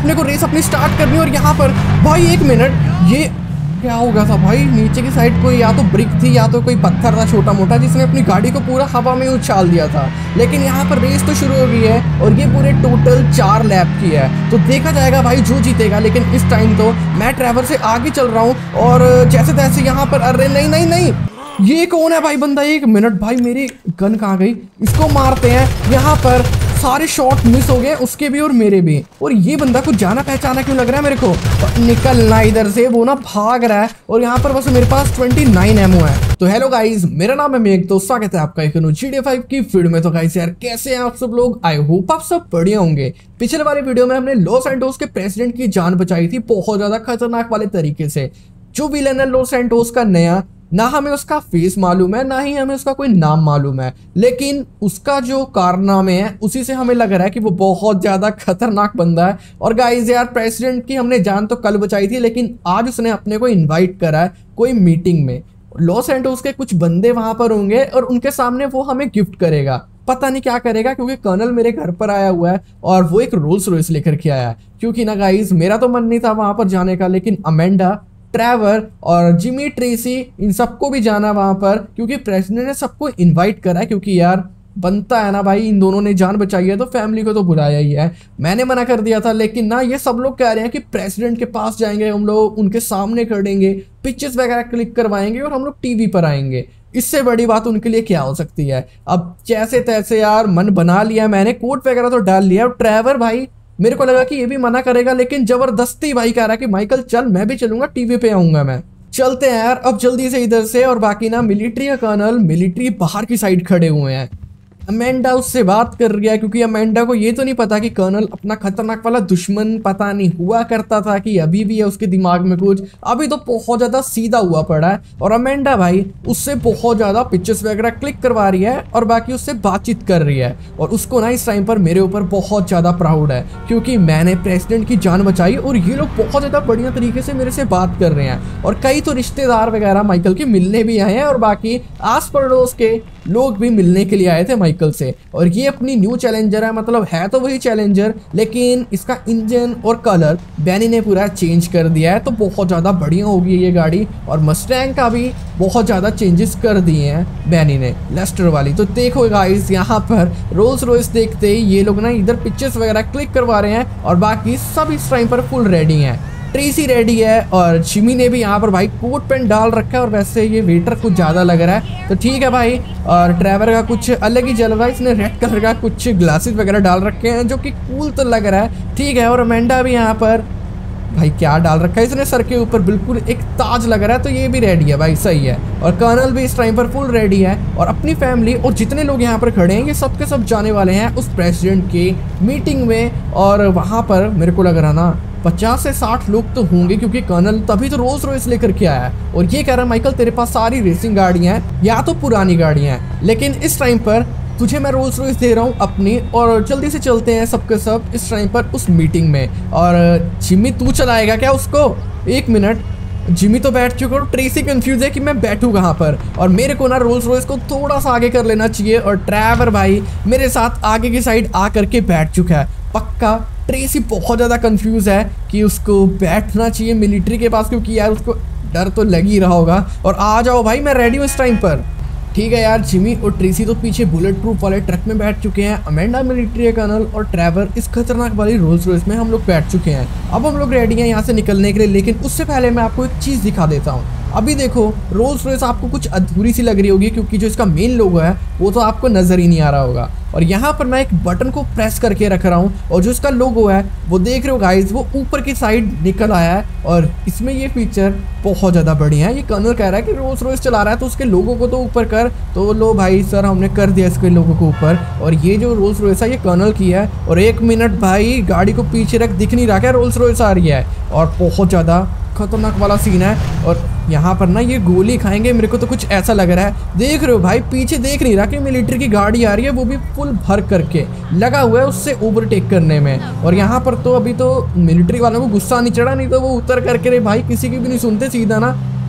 अपने को रेस अपनी स्टार्ट करनी है। और यहाँ पर भाई 1 मिनट, ये क्या हो गया था भाई? नीचे की साइड कोई या तो ब्रिक थी या तो कोई पत्थर था छोटा मोटा, जिसने अपनी गाड़ी को पूरा हवा में उछाल दिया था। लेकिन यहाँ पर रेस तो शुरू हो गई है और ये पूरे टोटल 4 लैप की है, तो देखा जाएगा भाई जो जीतेगा। लेकिन इस टाइम तो मैं ट्रैवर से आगे चल रहा हूँ और जैसे तैसे यहाँ पर, अरे नहीं नहीं नहीं, ये कौन है भाई बंदा? 1 मिनट भाई, मेरी गन कहाँ गई? इसको मारते हैं। यहाँ पर सारे शॉट मिस हो गए, उसके भी और मेरे भी। और ये बंदा कुछ जाना पहचाना क्यों लग रहा है मेरे को? निकलना इधर से, वो ना भाग रहा है। और यहाँ पर बस मेरे पास 29 एमओ है। तो हेलो गाइस, मेरा नाम है मेघ, तो स्वागत है आपका एक GTA 5 की वीडियो में। तो गाइस यार, कैसे हैं आप सब लोग? आई होप आप सब बढ़िया होंगे। पिछले वाले वीडियो में हमने लॉस सैंटोस के प्रेसिडेंट की जान बचाई थी बहुत ज्यादा खतरनाक वाले तरीके से। जो विलन है लॉस सैंटोस का नया, ना हमें उसका फेस मालूम है, ना ही हमें उसका कोई नाम मालूम है, लेकिन उसका जो कारनामे है उसी से हमें लग रहा है कि वो बहुत ज्यादा खतरनाक बंदा है। और गाइस यार, प्रेसिडेंट की हमने जान तो कल बचाई थी, लेकिन आज उसने अपने को इनवाइट करा है कोई मीटिंग में। लॉस सैंटोस के कुछ बंदे वहां पर होंगे और उनके सामने वो हमें गिफ्ट करेगा। पता नहीं क्या करेगा, क्योंकि कर्नल मेरे घर पर आया हुआ है और वो एक रोल्स रॉयस लेकर के आया है। क्योंकि ना गाइस, मेरा तो मन नहीं था वहां पर जाने का, लेकिन अमेंडा, ट्रैवर और जिमी, ट्रेसी, इन सबको भी जाना वहां पर, क्योंकि प्रेसिडेंट ने सबको इनवाइट करा है। क्योंकि यार बनता है ना भाई, इन दोनों ने जान बचाई है तो फैमिली को तो बुलाया ही है। मैंने मना कर दिया था, लेकिन ना ये सब लोग कह रहे हैं कि प्रेसिडेंट के पास जाएंगे हम लोग, उनके सामने खड़ेंगे, पिक्चर्स वगैरह क्लिक करवाएंगे और हम लोग टीवी पर आएंगे। इससे बड़ी बात उनके लिए क्या हो सकती है? अब जैसे तैसे यार मन बना लिया मैंने, कोट वगैरह तो डाल लिया। और ट्रैवर भाई, मेरे को लगा कि ये भी मना करेगा, लेकिन जबरदस्ती भाई कह रहा कि माइकल चल, मैं भी चलूंगा, टीवी पे आऊंगा मैं। चलते हैं यार अब जल्दी से इधर से। और बाकी ना मिलिट्री का कर्नल, मिलिट्री बाहर की साइड खड़े हुए हैं। अमेंडा उससे बात कर रही है, क्योंकि अमेंडा को ये तो नहीं पता कि कर्नल अपना खतरनाक वाला दुश्मन पता नहीं हुआ करता था कि अभी भी है उसके दिमाग में कुछ। अभी तो बहुत ज्यादा सीधा हुआ पड़ा है। और अमेंडा भाई उससे बहुत ज्यादा पिक्चर्स वगैरह क्लिक करवा रही है और बाकी उससे बातचीत कर रही है। और उसको ना इस टाइम पर मेरे ऊपर बहुत ज्यादा प्राउड है, क्योंकि मैंने प्रेसिडेंट की जान बचाई और ये लोग बहुत ज्यादा बढ़िया तरीके से मेरे से बात कर रहे हैं। और कई तो रिश्तेदार वगैरह माइकल के मिलने भी आए हैं, और बाकी आस पड़ोस के लोग भी मिलने के लिए आए थे माइकल से। और ये अपनी न्यू चैलेंजर है, मतलब है तो वही चैलेंजर, लेकिन इसका इंजन और कलर बैनी ने पूरा चेंज कर दिया है, तो बहुत ज़्यादा बढ़िया होगी ये गाड़ी। और मस्टैंग का भी बहुत ज़्यादा चेंजेस कर दिए हैं बैनी ने, लेस्टर वाली। तो देखो गाइस, यहाँ पर रोल्स रॉयस देखते ही ये लोग ना इधर पिक्चर्स वगैरह क्लिक करवा रहे हैं, और बाकी सब इस टाइम पर फुल रेडी हैं। ट्रेसी रेडी है और जिमी ने भी यहाँ पर भाई कोट पैंट डाल रखा है। और वैसे ये वेटर कुछ ज़्यादा लग रहा है, तो ठीक है भाई। और ट्रैवर का कुछ अलग ही जल रहा है, इसने रेड कलर का कुछ ग्लासेस वगैरह डाल रखे हैं, जो कि कूल तो लग रहा है, ठीक है। और अमेंडा भी यहाँ पर भाई क्या डाल रखा है इसने सर के ऊपर, बिल्कुल एक ताज लग रहा है, तो ये भी रेडी है भाई, सही है। और कर्नल भी इस टाइम पर फुल रेडी है। और अपनी फैमिली और जितने लोग यहाँ पर खड़े हैं, ये सब के सब जाने वाले हैं उस प्रेसिडेंट की मीटिंग में। और वहाँ पर मेरे को लग रहा ना 50 से 60 लोग तो होंगे, क्योंकि कर्नल तभी तो रोल्स रॉयस लेकर के आया है। और ये कह रहा है माइकल, तेरे पास सारी रेसिंग गाड़ियां हैं या तो पुरानी गाड़ियां हैं, लेकिन इस टाइम पर तुझे मैं रोल्स रॉयस दे रहा हूँ अपनी। और जल्दी से चलते हैं सबके सब इस टाइम पर उस मीटिंग में। और जिमी तू चलाएगा क्या उसको? 1 मिनट, जिमी तो बैठ चुका और ट्रेसी कंफ्यूज है कि मैं बैठूं कहाँ पर। और मेरे को ना रोल्स रॉयस को थोड़ा सा आगे कर लेना चाहिए। और ट्रैवर भाई मेरे साथ आगे की साइड आ करके बैठ चुका है पक्का। ट्रेसी बहुत ज़्यादा कंफ्यूज है कि उसको बैठना चाहिए मिलिट्री के पास, क्योंकि यार उसको डर तो लग ही रहा होगा। और आ जाओ भाई, मैं रेडी हूँ इस टाइम पर, ठीक है यार। जिमी और ट्रेसी तो पीछे बुलेट प्रूफ वाले ट्रक में बैठ चुके हैं। अमेंडा मिलिट्री कर्नल और ट्रैवर इस खतरनाक वाली रोल्स रॉयस में हम लोग बैठ चुके हैं। अब हम लोग रेडी हैं यहाँ से निकलने के लिए, लेकिन उससे पहले मैं आपको एक चीज़ दिखा देता हूँ। अभी देखो रोल्स रॉयस आपको कुछ अधूरी सी लग रही होगी, क्योंकि जो इसका मेन लोगो है वो तो आपको नज़र ही नहीं आ रहा होगा। और यहाँ पर मैं एक बटन को प्रेस करके रख रहा हूँ, और जो इसका लोगो है वो देख रहे हो गाइस, वो ऊपर की साइड निकल आया है। और इसमें ये फीचर बहुत ज़्यादा बढ़िया है। ये कर्नल कह रहा है कि रोल्स रॉयस चला रहा है तो उसके लोगो को तो ऊपर कर, तो लो भाई सर हमने कर दिया इसके लोगो को ऊपर। और ये जो रोल्स रॉयस है ये कर्नल की है। और 1 मिनट भाई, गाड़ी को पीछे रख, दिख नहीं रहा क्या रोल्स रॉयस आ रही है? और बहुत ज़्यादा खतरनाक वाला सीन है। और यहाँ पर ना ये गोली खाएंगे, मेरे को तो कुछ ऐसा लग रहा है। देख रहे हो भाई, पीछे देख नहीं रहा कि मिलिट्री की गाड़ी आ रही है, वो भी फुल भर करके लगा हुआ है उससे ओवरटेक करने में। और यहाँ पर तो अभी तो मिलिट्री वालों को गुस्सा नहीं चढ़ा, नहीं तो वो उतर करके रे भाई किसी की भी नहीं सुनते, सीधा ना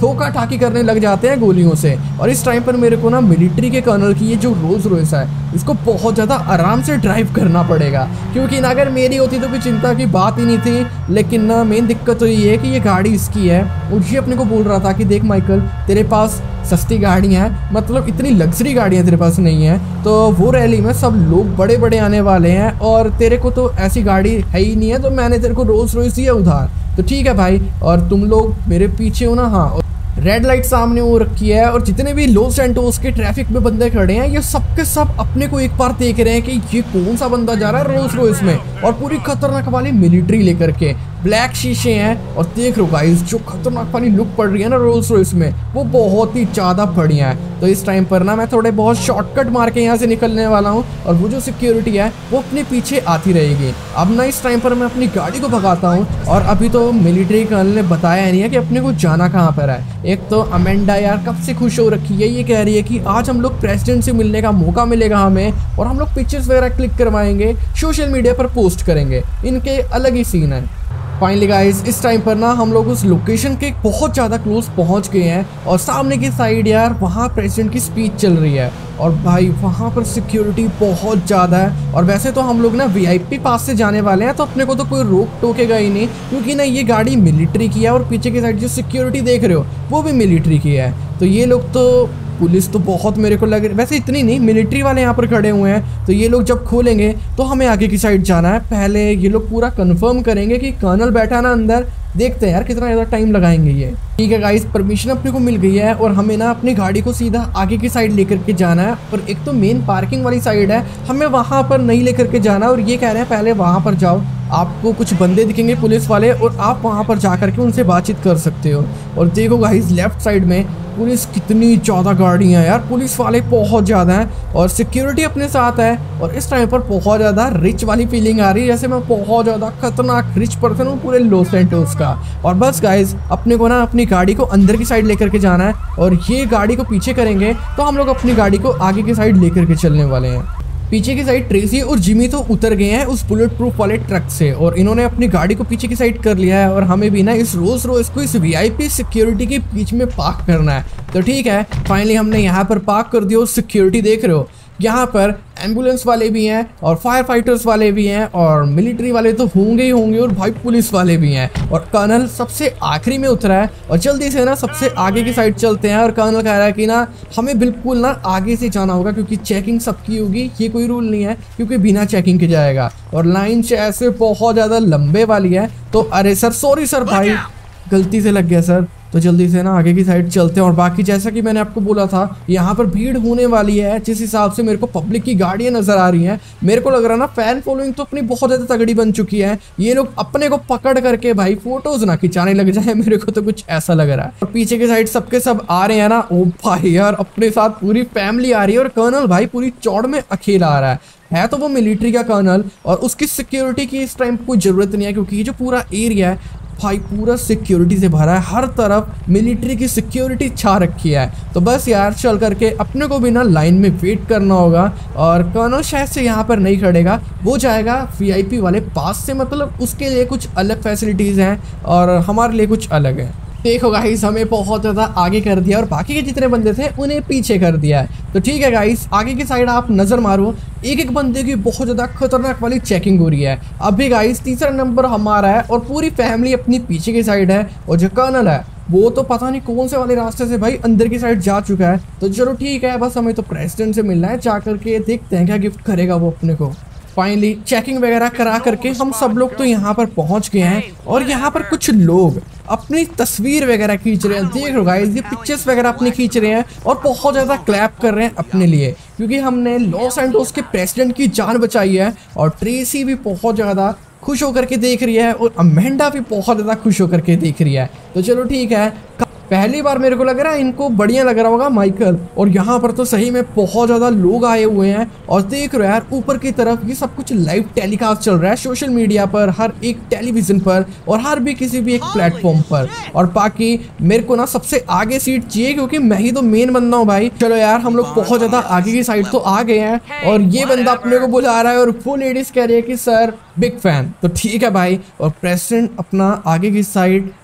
ठोका ठाकी करने लग जाते हैं गोलियों से। और इस टाइम पर मेरे को ना मिलिट्री के कर्नल की ये जो रोल्स रॉयस है इसको बहुत ज़्यादा आराम से ड्राइव करना पड़ेगा, क्योंकि ना अगर मेरी होती तो कोई चिंता की बात ही नहीं थी। लेकिन ना मेन दिक्कत तो ये है कि ये गाड़ी इसकी है और ये अपने को बोल रहा था कि देख माइकल, तेरे पास सस्ती गाड़ियाँ हैं, मतलब इतनी लग्जरी गाड़ियाँ तेरे पास नहीं है, तो वो रैली में सब लोग बड़े बड़े आने वाले हैं और तेरे को तो ऐसी गाड़ी है ही नहीं है, तो मैंने तेरे को रोल्स रॉयस दिया उधार। तो ठीक है भाई, और तुम लोग मेरे पीछे हो ना। हाँ, रेड लाइट सामने हो रखी है और जितने भी लॉस सैंटोस के ट्रैफिक में बंदे खड़े हैं ये सबके सब अपने को एक बार देख रहे हैं कि ये कौन सा बंदा जा रहा है रोल्स रॉयस में, और पूरी खतरनाक वाली मिलिट्री लेकर के। ब्लैक शीशे हैं और देख लो गाइस जो खतरनाक वाली लुक पड़ रही है ना रोल्स रॉयस में, वो बहुत ही ज़्यादा बढ़िया है। तो इस टाइम पर ना मैं थोड़े बहुत शॉर्टकट मार के यहाँ से निकलने वाला हूँ और वो जो सिक्योरिटी है वो अपने पीछे आती रहेगी। अब ना इस टाइम पर मैं अपनी गाड़ी को भगाता हूँ और अभी तो मिलिट्री कर्नल ने बताया नहीं है कि अपने को जाना कहाँ पर है। एक तो अमेंडा यार कब से खुश हो रखी है, ये कह रही है कि आज हम लोग प्रेसिडेंट से मिलने का मौका मिलेगा हमें, और हम लोग पिक्चर्स वगैरह क्लिक करवाएंगे, सोशल मीडिया पर पोस्ट करेंगे। इनके अलग ही सीन है। फाइनली गाइस इस टाइम पर ना हम लोग उस लोकेशन के बहुत ज़्यादा क्लोज पहुंच गए हैं और सामने की साइड यार वहाँ प्रेसिडेंट की स्पीच चल रही है और भाई वहाँ पर सिक्योरिटी बहुत ज़्यादा है। और वैसे तो हम लोग ना वीआईपी पास से जाने वाले हैं तो अपने को तो कोई रोक टोकेगा ही नहीं, क्योंकि ना ये गाड़ी मिलिट्री की है और पीछे की साइड जो सिक्योरिटी देख रहे हो वो भी मिलिट्री की है। तो ये लोग तो पुलिस तो बहुत मेरे को लग रही, वैसे इतनी नहीं, मिलिट्री वाले यहाँ पर खड़े हुए हैं। तो ये लोग जब खोलेंगे तो हमें आगे की साइड जाना है। पहले ये लोग पूरा कंफर्म करेंगे कि कर्नल बैठा ना अंदर, देखते हैं यार कितना ज़्यादा टाइम लगाएंगे ये। ठीक है गाइस, परमिशन अपने को मिल गई है और हमें ना अपनी गाड़ी को सीधा आगे की साइड लेकर के जाना है। और एक तो मेन पार्किंग वाली साइड है, हमें वहाँ पर नहीं लेकर के जाना और ये कह रहे हैं पहले वहाँ पर जाओ, आपको कुछ बंदे दिखेंगे पुलिस वाले और आप वहाँ पर जा करके उनसे बातचीत कर सकते हो। और देखो गाइस लेफ्ट साइड में पुलिस कितनी ज़्यादा गाड़ियाँ हैं यार, पुलिस वाले बहुत ज़्यादा हैं और सिक्योरिटी अपने साथ है। और इस टाइम पर बहुत ज़्यादा रिच वाली फीलिंग आ रही है, जैसे मैं बहुत ज़्यादा खतरनाक रिच पर्सन हूँ पूरे लॉस सैंटोस का। और बस गाइस अपने को ना अपनी गाड़ी को अंदर की साइड लेकर के जाना है और ये गाड़ी को पीछे करेंगे तो हम लोग अपनी गाड़ी को आगे की साइड लेकर के चलने वाले हैं। पीछे की साइड ट्रेसी और जिमी तो उतर गए हैं उस बुलेट प्रूफ वाले ट्रक से और इन्होंने अपनी गाड़ी को पीछे की साइड कर लिया है और हमें भी ना इस रोल्स रॉयस को इस वीआईपी सिक्योरिटी के बीच में पार्क करना है। तो ठीक है, फाइनली हमने यहाँ पर पार्क कर दिया। सिक्योरिटी देख रहे हो, यहाँ पर एम्बुलेंस वाले भी हैं और फायर फाइटर्स वाले भी हैं और मिलिट्री वाले तो होंगे ही होंगे और भाई पुलिस वाले भी हैं। और कर्नल सबसे आखिरी में उतरा है और जल्दी से ना सबसे आगे की साइड चलते हैं। और कर्नल कह रहा है कि ना हमें बिल्कुल ना आगे से जाना होगा क्योंकि चेकिंग सबकी होगी, ये कोई रूल नहीं है क्योंकि बिना चेकिंग के जाएगा। और लाइन से ऐसे बहुत ज़्यादा लंबे वाली है। तो अरे सर, सॉरी सर, भाई गलती से लग गया सर। तो जल्दी से ना आगे की साइड चलते हैं। और बाकी जैसा कि मैंने आपको बोला था यहाँ पर भीड़ होने वाली है, जिस हिसाब से मेरे को पब्लिक की गाड़ियाँ नजर आ रही हैं, मेरे को लग रहा है ना फैन फॉलोइंग तो अपनी बहुत ज़्यादा तगड़ी बन चुकी है। ये लोग अपने को पकड़ करके भाई फोटोज ना खिंचाने लग जाए, मेरे को तो कुछ ऐसा लग रहा है। और पीछे की साइड सबके सब आ रहे हैं ना, ओ भाई यार अपने साथ पूरी फैमिली आ रही है और कर्नल भाई पूरी चौड़ में अकेला आ रहा है तो वो मिलिट्री का कर्नल और उसकी सिक्योरिटी की इस टाइम कोई ज़रूरत नहीं है क्योंकि ये जो पूरा एरिया है भाई पूरा सिक्योरिटी से भरा है, हर तरफ मिलिट्री की सिक्योरिटी छा रखी है। तो बस यार चल करके अपने को भी ना लाइन में वेट करना होगा और कर्नल शायद से यहाँ पर नहीं खड़ेगा, वो जाएगा वीआईपी वाले पास से, मतलब उसके लिए कुछ अलग फैसिलिटीज़ हैं और हमारे लिए कुछ अलग है। देखो गाइस हमें बहुत ज़्यादा आगे कर दिया और बाकी के जितने बंदे थे उन्हें पीछे कर दिया है। तो ठीक है गाइस, आगे की साइड आप नज़र मारो, एक एक बंदे की बहुत ज़्यादा खतरनाक वाली चेकिंग हो रही है। अभी गाइस तीसरा नंबर हमारा है और पूरी फैमिली अपनी पीछे की साइड है और जो कर्नल है वो तो पता नहीं कौन से वाले रास्ते से भाई अंदर की साइड जा चुका है। तो चलो ठीक है, बस हमें तो प्रेसिडेंट से मिलना है, जा करके देखते हैं क्या गिफ्ट करेगा वो अपने को। फाइनली चेकिंग वगैरह करा करके हम सब लोग तो यहाँ पर पहुँच गए हैं और यहाँ पर कुछ लोग अपनी तस्वीर वगैरह खींच रहे हैं। देख लो गाइस, ये पिक्चर्स वगैरह अपनी खींच रहे हैं और बहुत ज़्यादा क्लैप कर रहे हैं अपने लिए क्योंकि हमने लॉस एंटोस के प्रेसिडेंट की जान बचाई है। और ट्रेसी भी बहुत ज़्यादा खुश होकर के देख रही है और अमेंडा भी बहुत ज़्यादा खुश होकर के देख रही है। तो चलो ठीक है, पहली बार मेरे को लग रहा है इनको बढ़िया लग रहा होगा माइकल। और यहाँ पर तो सही में बहुत ज़्यादा लोग आए हुए हैं और देख रहे हो यार ऊपर की तरफ ये सब कुछ लाइव टेलीकास्ट चल रहा है सोशल मीडिया पर, हर एक टेलीविजन पर और हर भी किसी भी एक प्लेटफॉर्म पर। और बाकी मेरे को ना सबसे आगे सीट चाहिए क्योंकि मैं ही तो मेन बंदा हूँ भाई। चलो यार हम लोग बहुत ज़्यादा आगे की साइड तो आ गए हैं और ये बंदा अपने को बुला रहा है और वो लेडीज कह रही है कि सर बिग फैन। तो ठीक है भाई, और प्रेसिडेंट अपना आगे की साइड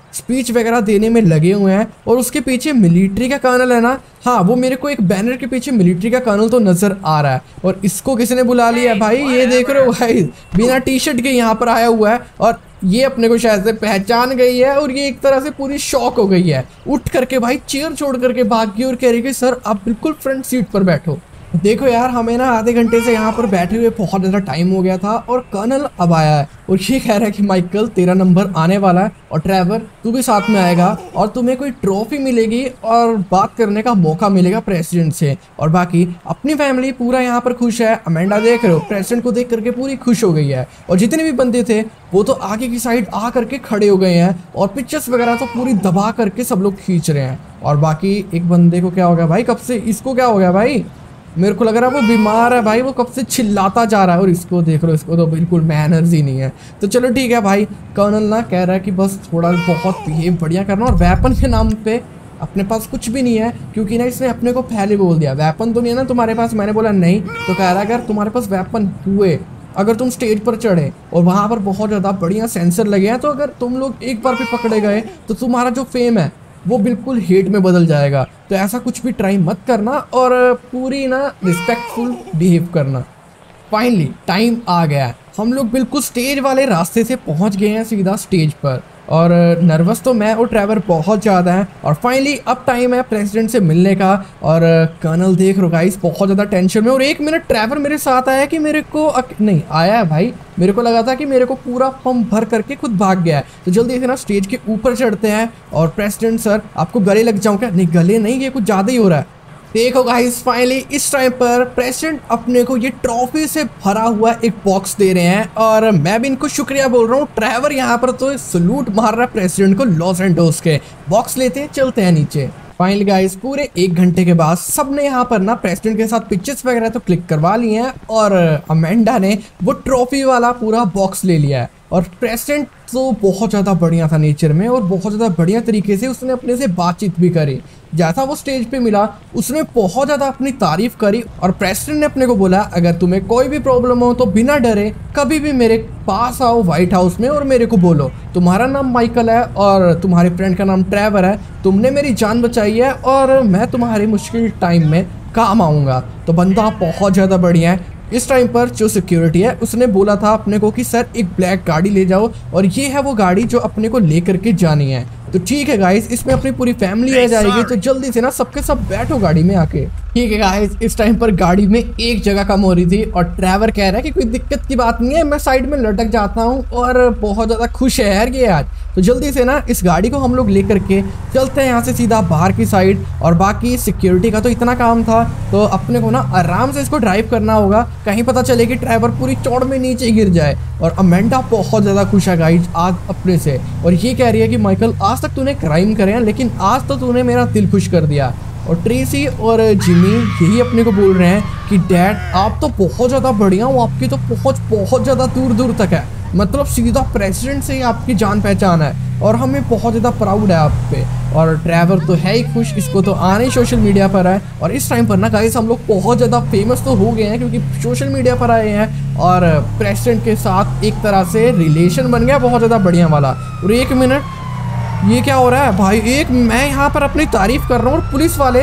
स्पीच वगैरह देने में लगे हुए हैं। और उसके पीछे मिलिट्री का कर्नल है ना, हाँ वो मेरे को एक बैनर के पीछे मिलिट्री का कर्नल तो नजर आ रहा है। और इसको किसने बुला लिया भाई, ये देख रहे हो भाई बिना टी शर्ट के यहाँ पर आया हुआ है। और ये अपने को शायद से पहचान गई है और ये एक तरह से पूरी शॉक हो गई है। उठ करके भाई चेयर छोड़ करके भाग गई और कह रही कि सर आप बिल्कुल फ्रंट सीट पर बैठो। देखो यार हमें ना आधे घंटे से यहाँ पर बैठे हुए बहुत ज़्यादा टाइम हो गया था और कर्नल अब आया है और ये कह रहा है कि माइकल तेरा नंबर आने वाला है और ट्रेवर तू भी साथ में आएगा और तुम्हें कोई ट्रॉफी मिलेगी और बात करने का मौका मिलेगा प्रेसिडेंट से। और बाकी अपनी फैमिली पूरा यहाँ पर खुश है। अमेंडा देख रहे हो प्रेसिडेंट को देख करके पूरी खुश हो गई है और जितने भी बंदे थे वो तो आगे की साइड आ करके खड़े हो गए हैं और पिक्चर्स वगैरह तो पूरी दबा करके सब लोग खींच रहे हैं। और बाकी एक बंदे को क्या हो गया भाई, कब से इसको क्या हो गया भाई, मेरे को लग रहा है वो बीमार है भाई, वो कब से चिल्लाता जा रहा है। और इसको देख लो, इसको तो बिल्कुल मैनर्स ही नहीं है। तो चलो ठीक है भाई, कर्नल ना कह रहा है कि बस थोड़ा बहुत बिहेव बढ़िया करना और वेपन के नाम पे अपने पास कुछ भी नहीं है क्योंकि ना इसने अपने को पहले बोल दिया वेपन तो नहीं है ना तुम्हारे पास। मैंने बोला नहीं, तो कह रहा है अगर तुम्हारे पास वेपन हुए, अगर तुम स्टेज पर चढ़े और वहाँ पर बहुत ज़्यादा बढ़िया सेंसर लगे हैं, तो अगर तुम लोग एक बार भी पकड़े गए तो तुम्हारा जो फेम है वो बिल्कुल हेट में बदल जाएगा। तो ऐसा कुछ भी ट्राई मत करना और पूरी ना रिस्पेक्टफुल बिहेव करना। फाइनली टाइम आ गया है, हम लोग बिल्कुल स्टेज वाले रास्ते से पहुंच गए हैं सीधा स्टेज पर। और नर्वस तो मैं और ट्रेवर बहुत ज़्यादा हैं। और फाइनली अब टाइम है प्रेसिडेंट से मिलने का। और कर्नल देख रहा गाइस बहुत ज़्यादा टेंशन में। और एक मिनट ट्रेवर मेरे साथ आया कि मेरे को नहीं आया है भाई, मेरे को लगा था कि मेरे को पूरा पंप भर करके खुद भाग गया है। तो जल्दी से ना स्टेज के ऊपर चढ़ते हैं। और प्रेसिडेंट सर आपको गले लग जाऊँ क्या? नहीं गले नहीं, ये कुछ ज़्यादा ही हो रहा है। देखो गाइस फाइनली इस टाइम पर प्रेसिडेंट अपने को ये ट्रॉफी से भरा हुआ एक बॉक्स दे रहे हैं और मैं भी इनको शुक्रिया बोल रहा हूँ। ट्रेवर यहाँ पर तो सलूट मार रहा है प्रेसिडेंट को लॉस सैंटोस के। बॉक्स लेते हैं, चलते हैं नीचे। फाइनली गाइस पूरे 1 घंटे के बाद सबने यहाँ पर ना प्रेसिडेंट के साथ पिक्चर्स वगैरह तो क्लिक करवा लिए हैं और अमेंडा ने वो ट्रॉफी वाला पूरा बॉक्स ले लिया है। और प्रेसिडेंट तो बहुत ज़्यादा बढ़िया था नेचर में और बहुत ज़्यादा बढ़िया तरीके से उसने अपने से बातचीत भी करी। जैसा वो स्टेज पे मिला उसने बहुत ज़्यादा अपनी तारीफ करी और प्रेसिडेंट ने अपने को बोला अगर तुम्हें कोई भी प्रॉब्लम हो तो बिना डरे कभी भी मेरे पास आओ व्हाइट हाउस में और मेरे को बोलो। तुम्हारा नाम माइकल है और तुम्हारे फ्रेंड का नाम ट्रेवर है, तुमने मेरी जान बचाई है और मैं तुम्हारे मुश्किल टाइम में काम आऊँगा। तो बंदा बहुत ज़्यादा बढ़िया है। इस टाइम पर जो सिक्योरिटी है उसने बोला था अपने को कि सर एक ब्लैक गाड़ी ले जाओ और ये है वो गाड़ी जो अपने को लेकर के जानी है। तो ठीक है गाइस, इसमें अपनी पूरी फैमिली आ जाएगी। तो जल्दी से ना सबके सब बैठो गाड़ी में आके। ठीक है गाइस, इस टाइम पर गाड़ी में एक जगह कम हो रही थी और ट्रेवर कह रहा है कि कोई दिक्कत की बात नहीं है, मैं साइड में लटक जाता हूँ और बहुत ज़्यादा खुश है यार ये आज। तो जल्दी से ना इस गाड़ी को हम लोग लेकर के चलते हैं यहाँ से सीधा बाहर की साइड। और बाकी सिक्योरिटी का तो इतना काम था तो अपने को ना आराम से इसको ड्राइव करना होगा, कहीं पता चले कि ड्राइवर पूरी चौड़ में नीचे गिर जाए। और अमेंडा बहुत ज़्यादा खुश है गाइस आज अपने से और ये कह रही है कि माइकल आज तक तूने क्राइम करे हैं लेकिन आज तो तूने मेरा दिल खुश कर दिया। और ट्रेसी और जिमी यही अपने को बोल रहे हैं कि डैड आप तो बहुत ज़्यादा बढ़िया हो, आपकी तो पहुँच बहुत ज़्यादा दूर दूर तक है, मतलब सीधा प्रेसिडेंट से ही आपकी जान पहचान है और हमें बहुत ज़्यादा प्राउड है आप पे। और ट्रेवर तो है ही खुश, इसको तो आने ही सोशल मीडिया पर है। और इस टाइम पर ना गाइस हम लोग बहुत ज़्यादा फेमस तो हो गए हैं क्योंकि सोशल मीडिया पर आए हैं और प्रेसिडेंट के साथ एक तरह से रिलेशन बन गया बहुत ज़्यादा बढ़िया वाला। और एक मिनट ये क्या हो रहा है भाई, एक मैं यहाँ पर अपनी तारीफ कर रहा हूँ और पुलिस वाले